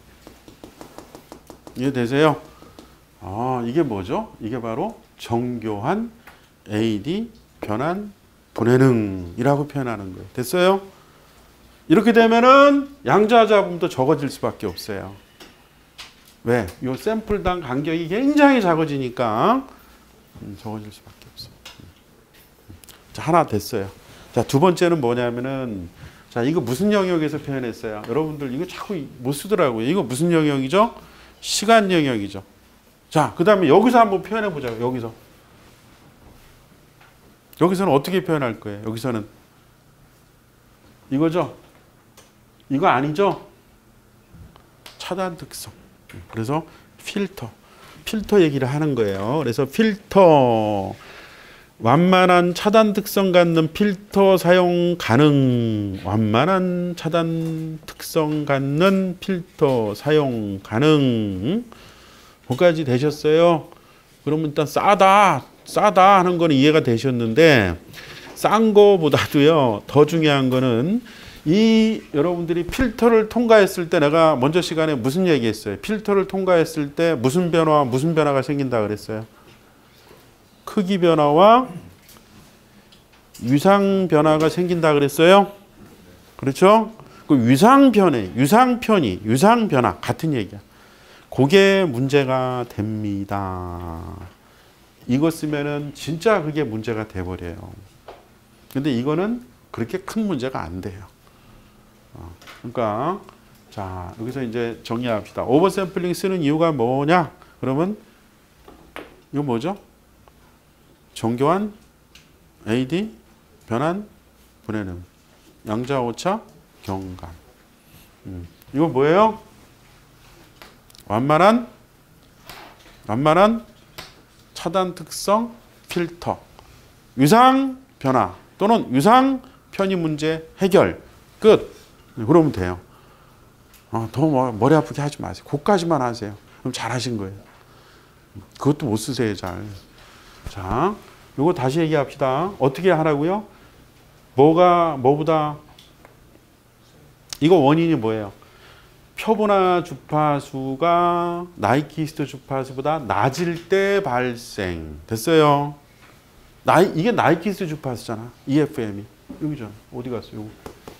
이해되세요? 이게 뭐죠? 이게 바로 정교한 AD 변환 분해능이라고 표현하는 거예요. 됐어요? 이렇게 되면은 양자잡음도 적어질 수밖에 없어요. 왜? 이 샘플당 간격이 굉장히 작아지니까 적어질 수밖에 없어요. 자, 하나 됐어요. 자, 두 번째는 뭐냐면은 자, 이거 무슨 영역에서 표현했어요? 여러분들 이거 자꾸 못 쓰더라고요. 이거 무슨 영역이죠? 시간 영역이죠. 자, 그 다음에 여기서 한번 표현해 보자고요. 여기서는 어떻게 표현할 거예요? 여기서는 이거죠? 이거 아니죠? 차단 특성. 그래서 필터 얘기를 하는 거예요. 그래서 필터 완만한 차단 특성 갖는 필터 사용 가능. 완만한 차단 특성 갖는 필터 사용 가능. 거기까지 되셨어요? 그러면 일단 싸다 하는 거는 이해가 되셨는데 싼 거보다도요 더 중요한 거는 이 여러분들이 필터를 통과했을 때 내가 먼저 시간에 무슨 얘기했어요? 필터를 통과했을 때 무슨 변화가 생긴다 그랬어요? 크기 변화와 유상 변화가 생긴다 그랬어요? 그렇죠? 그 유상 변화 같은 얘기야. 그게 문제가 됩니다. 이거 쓰면은 진짜 그게 문제가 돼버려요. 근데 이거는 그렇게 큰 문제가 안 돼요. 그러니까 자, 여기서 이제 정리합시다. 오버샘플링 쓰는 이유가 뭐냐? 그러면 이거 뭐죠? 정교한 AD 변환 분해능 양자오차 경감. 이거 뭐예요? 완만한 차단 특성 필터 유상 변화 또는 유상 편의 문제 해결 끝. 그러면 돼요. 더 머리 아프게 하지 마세요. 그까지만 하세요. 그럼 잘하신 거예요. 그것도 못 쓰세요, 잘. 자, 요거 다시 얘기합시다. 어떻게 하라고요? 뭐보다, 이거 원인이 뭐예요? 표본화 주파수가 나이키스트 주파수보다 낮을 때 발생. 됐어요? 이게 나이키스트 주파수잖아. EFM이. 여기죠. 어디 갔어? 요거.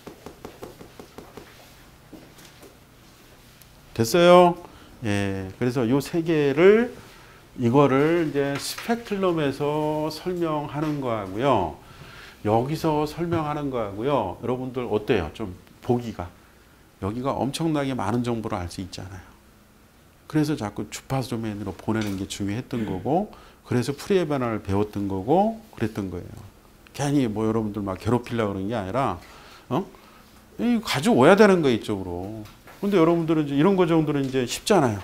됐어요? 예. 그래서 요 세 개를 이거를 이제 스펙트럼에서 설명하는 거하고요. 여기서 설명하는 거하고요. 여러분들 어때요? 좀 보기가. 여기가 엄청나게 많은 정보를 알 수 있잖아요. 그래서 자꾸 주파수 도메인으로 보내는 게 중요했던 거고, 그래서 프리의 변화를 배웠던 거고, 그랬던 거예요. 괜히 뭐 여러분들 막 괴롭히려고 그런 게 아니라, 가져와야 되는 거 이쪽으로. 근데 여러분들은 이제 이런 거 정도는 이제 쉽잖아요.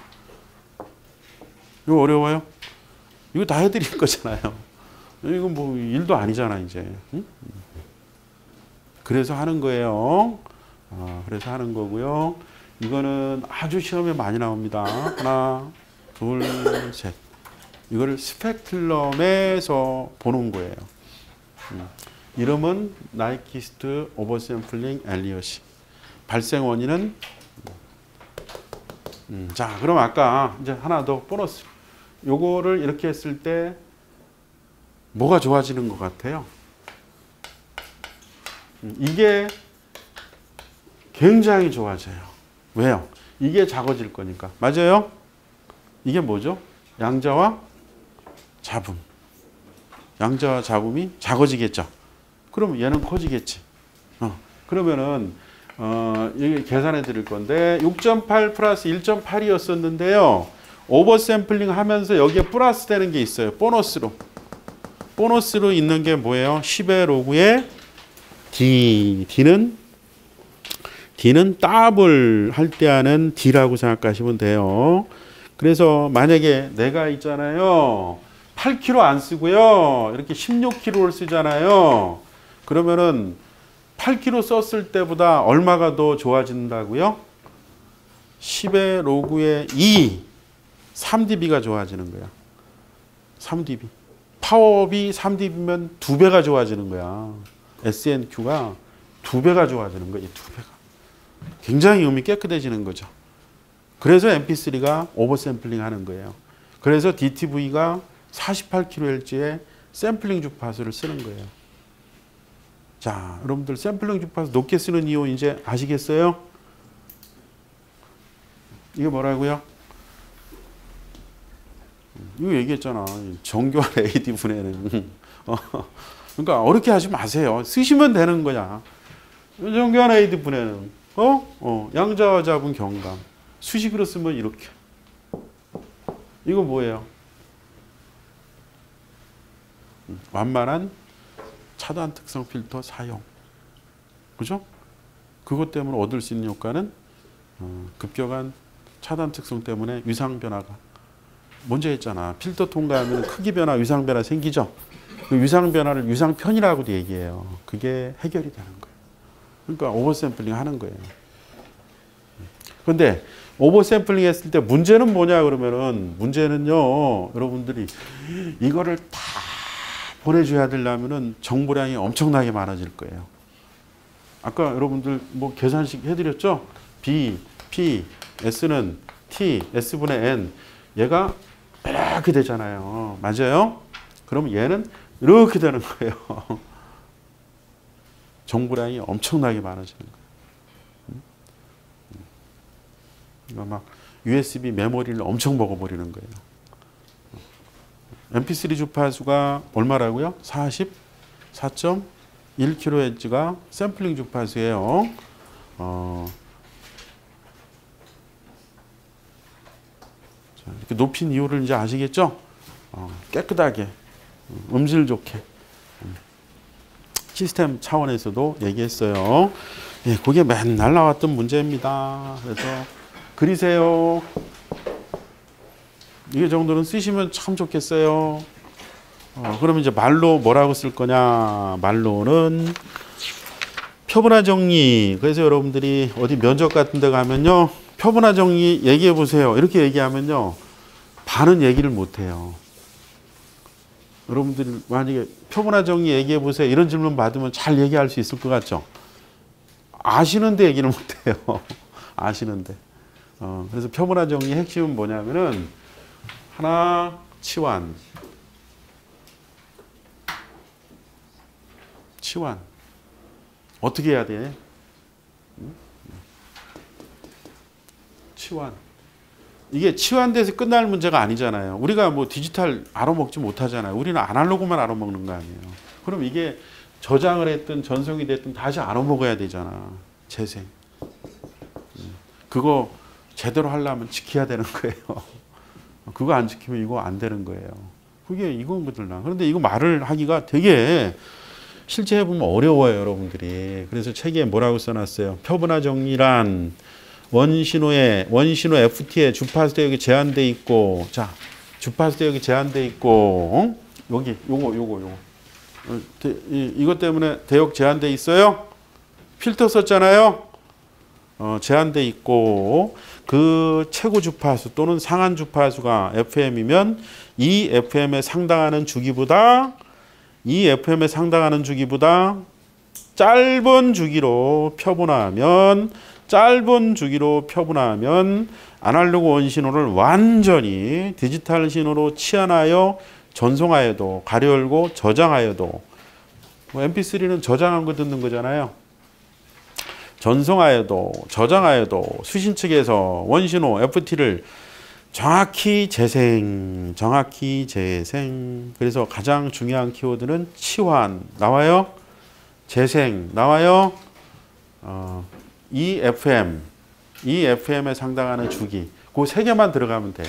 이거 어려워요? 이거 다 해드릴 거잖아요. 이건 뭐 일도 아니잖아, 이제. 응? 그래서 하는 거예요. 그래서 하는 거고요. 이거는 아주 시험에 많이 나옵니다. 하나, 둘, 셋. 이거를 스펙트럼에서 보는 거예요. 이름은 나이키스트 오버샘플링 엘리엇이. 발생 원인은 자, 그럼 아까 이제 하나 더 보너스. 요거를 이렇게 했을 때 뭐가 좋아지는 것 같아요? 이게 굉장히 좋아져요. 왜요? 이게 작아질 거니까. 맞아요? 이게 뭐죠? 양자와 잡음. 양자와 잡음이 작아지겠죠. 그럼 얘는 커지겠지. 그러면은 이게 계산해 드릴 건데 6.8 플러스 1.8이었었는데요. 오버 샘플링 하면서 여기에 플러스 되는 게 있어요. 보너스로. 보너스로 있는 게 뭐예요? 10의 로그의 D. D는 더블 할 때 하는 D라고 생각하시면 돼요. 그래서 만약에 내가 있잖아요. 8kg 안 쓰고요. 이렇게 16kg를 쓰잖아요. 그러면은 8kg 썼을 때보다 얼마가 더 좋아진다고요? 10의 로그의 2, 3dB가 좋아지는 거야. 3dB. 파워업이 3dB면 2배가 좋아지는 거야. SNQ가 2배가 좋아지는 거야. 2배가. 굉장히 음이 깨끗해지는 거죠. 그래서 MP3가 오버샘플링 하는 거예요. 그래서 DTV가 48kHz의 샘플링 주파수를 쓰는 거예요. 자, 여러분들 샘플링 주파수 높게 쓰는 이유 이제 아시겠어요? 이게 뭐라고요? 이거 얘기했잖아. 정교한 AD 분해는. 그러니까 어렵게 하지 마세요. 쓰시면 되는 거야. 정교한 AD 분해는 양자와 잡은 경감. 수식으로 쓰면 이렇게. 이거 뭐예요? 완만한 차단 특성 필터 사용. 그죠? 그것 때문에 얻을 수 있는 효과는 급격한 차단 특성 때문에 위상 변화가. 먼저 했잖아. 필터 통과하면 크기 변화, 위상 변화 생기죠? 그 위상 변화를 위상 편이라고도 얘기해요. 그게 해결이 되는 거예요. 그러니까 오버샘플링 하는 거예요. 그런데 오버샘플링 했을 때 문제는 뭐냐 그러면은 문제는요. 여러분들이 이거를 다 보내줘야 되려면은 정보량이 엄청나게 많아질 거예요. 아까 여러분들 뭐 계산식 해드렸죠? B, P, S는 T, S분의 N. 얘가 이렇게 되잖아요. 맞아요? 그럼 얘는 이렇게 되는 거예요. 정보량이 엄청나게 많아지는 거예요. 이거 막 USB 메모리를 엄청 먹어버리는 거예요. MP3 주파수가 얼마라고요? 44.1kHz가 샘플링 주파수예요. 자, 이렇게 높인 이유를 이제 아시겠죠? 깨끗하게, 음질 좋게. 시스템 차원에서도 얘기했어요. 예, 그게 맨날 나왔던 문제입니다. 그래서 그리세요. 이 정도는 쓰시면 참 좋겠어요. 그러면 이제 말로 뭐라고 쓸 거냐? 말로는 표본화 정리. 그래서 여러분들이 어디 면접 같은 데 가면요. 표본화 정리 얘기해 보세요. 이렇게 얘기하면요. 반은 얘기를 못 해요. 여러분들이 만약에 표본화 정리 얘기해 보세요. 이런 질문 받으면 잘 얘기할 수 있을 것 같죠? 아시는데 얘기를 못 해요. 아시는데. 그래서 표본화 정리 핵심은 뭐냐면은 하나, 치환. 치환. 어떻게 해야 돼? 치환. 이게 치환돼서 끝날 문제가 아니잖아요. 우리가 뭐 디지털 알아먹지 못하잖아요. 우리는 아날로그만 알아먹는 거 아니에요. 그럼 이게 저장을 했든 전송이 됐든 다시 알아먹어야 되잖아. 재생. 그거 제대로 하려면 지켜야 되는 거예요. 그거 안 지키면 이거 안 되는 거예요. 그게 이건 거들나. 그런데 이거 말을 하기가 되게 실제 해보면 어려워요, 여러분들이. 그래서 책에 뭐라고 써놨어요? 표본화 정리란 원신호 FT에 주파수 대역이 제한돼 있고, 자, 주파수 대역이 제한돼 있고, 여기 요거. 이것 때문에 대역 제한돼 있어요? 필터 썼잖아요. 제한돼 있고, 그 최고 주파수 또는 상한 주파수가 FM이면 이 FM에 상당하는 주기보다 짧은 주기로 표본화하면 아날로그 원신호를 완전히 디지털 신호로 치환하여 전송하여도 가려 열고 저장하여도 MP3는 저장한 거 듣는 거잖아요. 전송하여도 저장하여도 수신 측에서 원신호 FT를 정확히 재생. 그래서 가장 중요한 키워드는 치환 나와요. 재생 나와요. EFM에 상당하는 주기. 그 세 개만 들어가면 돼요.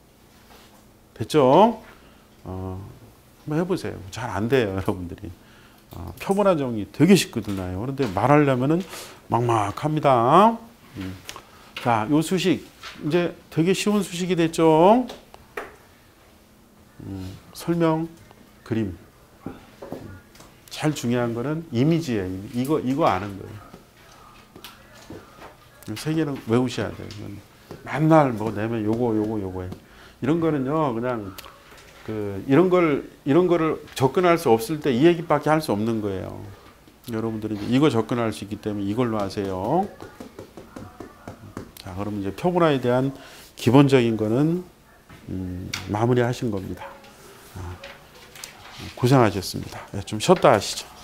됐죠? 한번 해보세요. 잘 안 돼요, 여러분들이. 표본화 정리 되게 쉽거든요. 그런데 말하려면은 막막합니다. 자, 요 수식 이제 되게 쉬운 수식이 됐죠. 설명, 그림. 제일 중요한 거는 이미지예요. 이거 아는 거예요. 세 개는 외우셔야 돼요. 맨날 뭐 내면 요거예요. 이런 거는요, 그냥 이런 거를 접근할 수 없을 때 이 얘기밖에 할 수 없는 거예요. 여러분들이 이거 접근할 수 있기 때문에 이걸로 하세요. 자, 그럼 이제 표본화에 대한 기본적인 거는 마무리하신 겁니다. 고생하셨습니다. 좀 쉬었다 하시죠.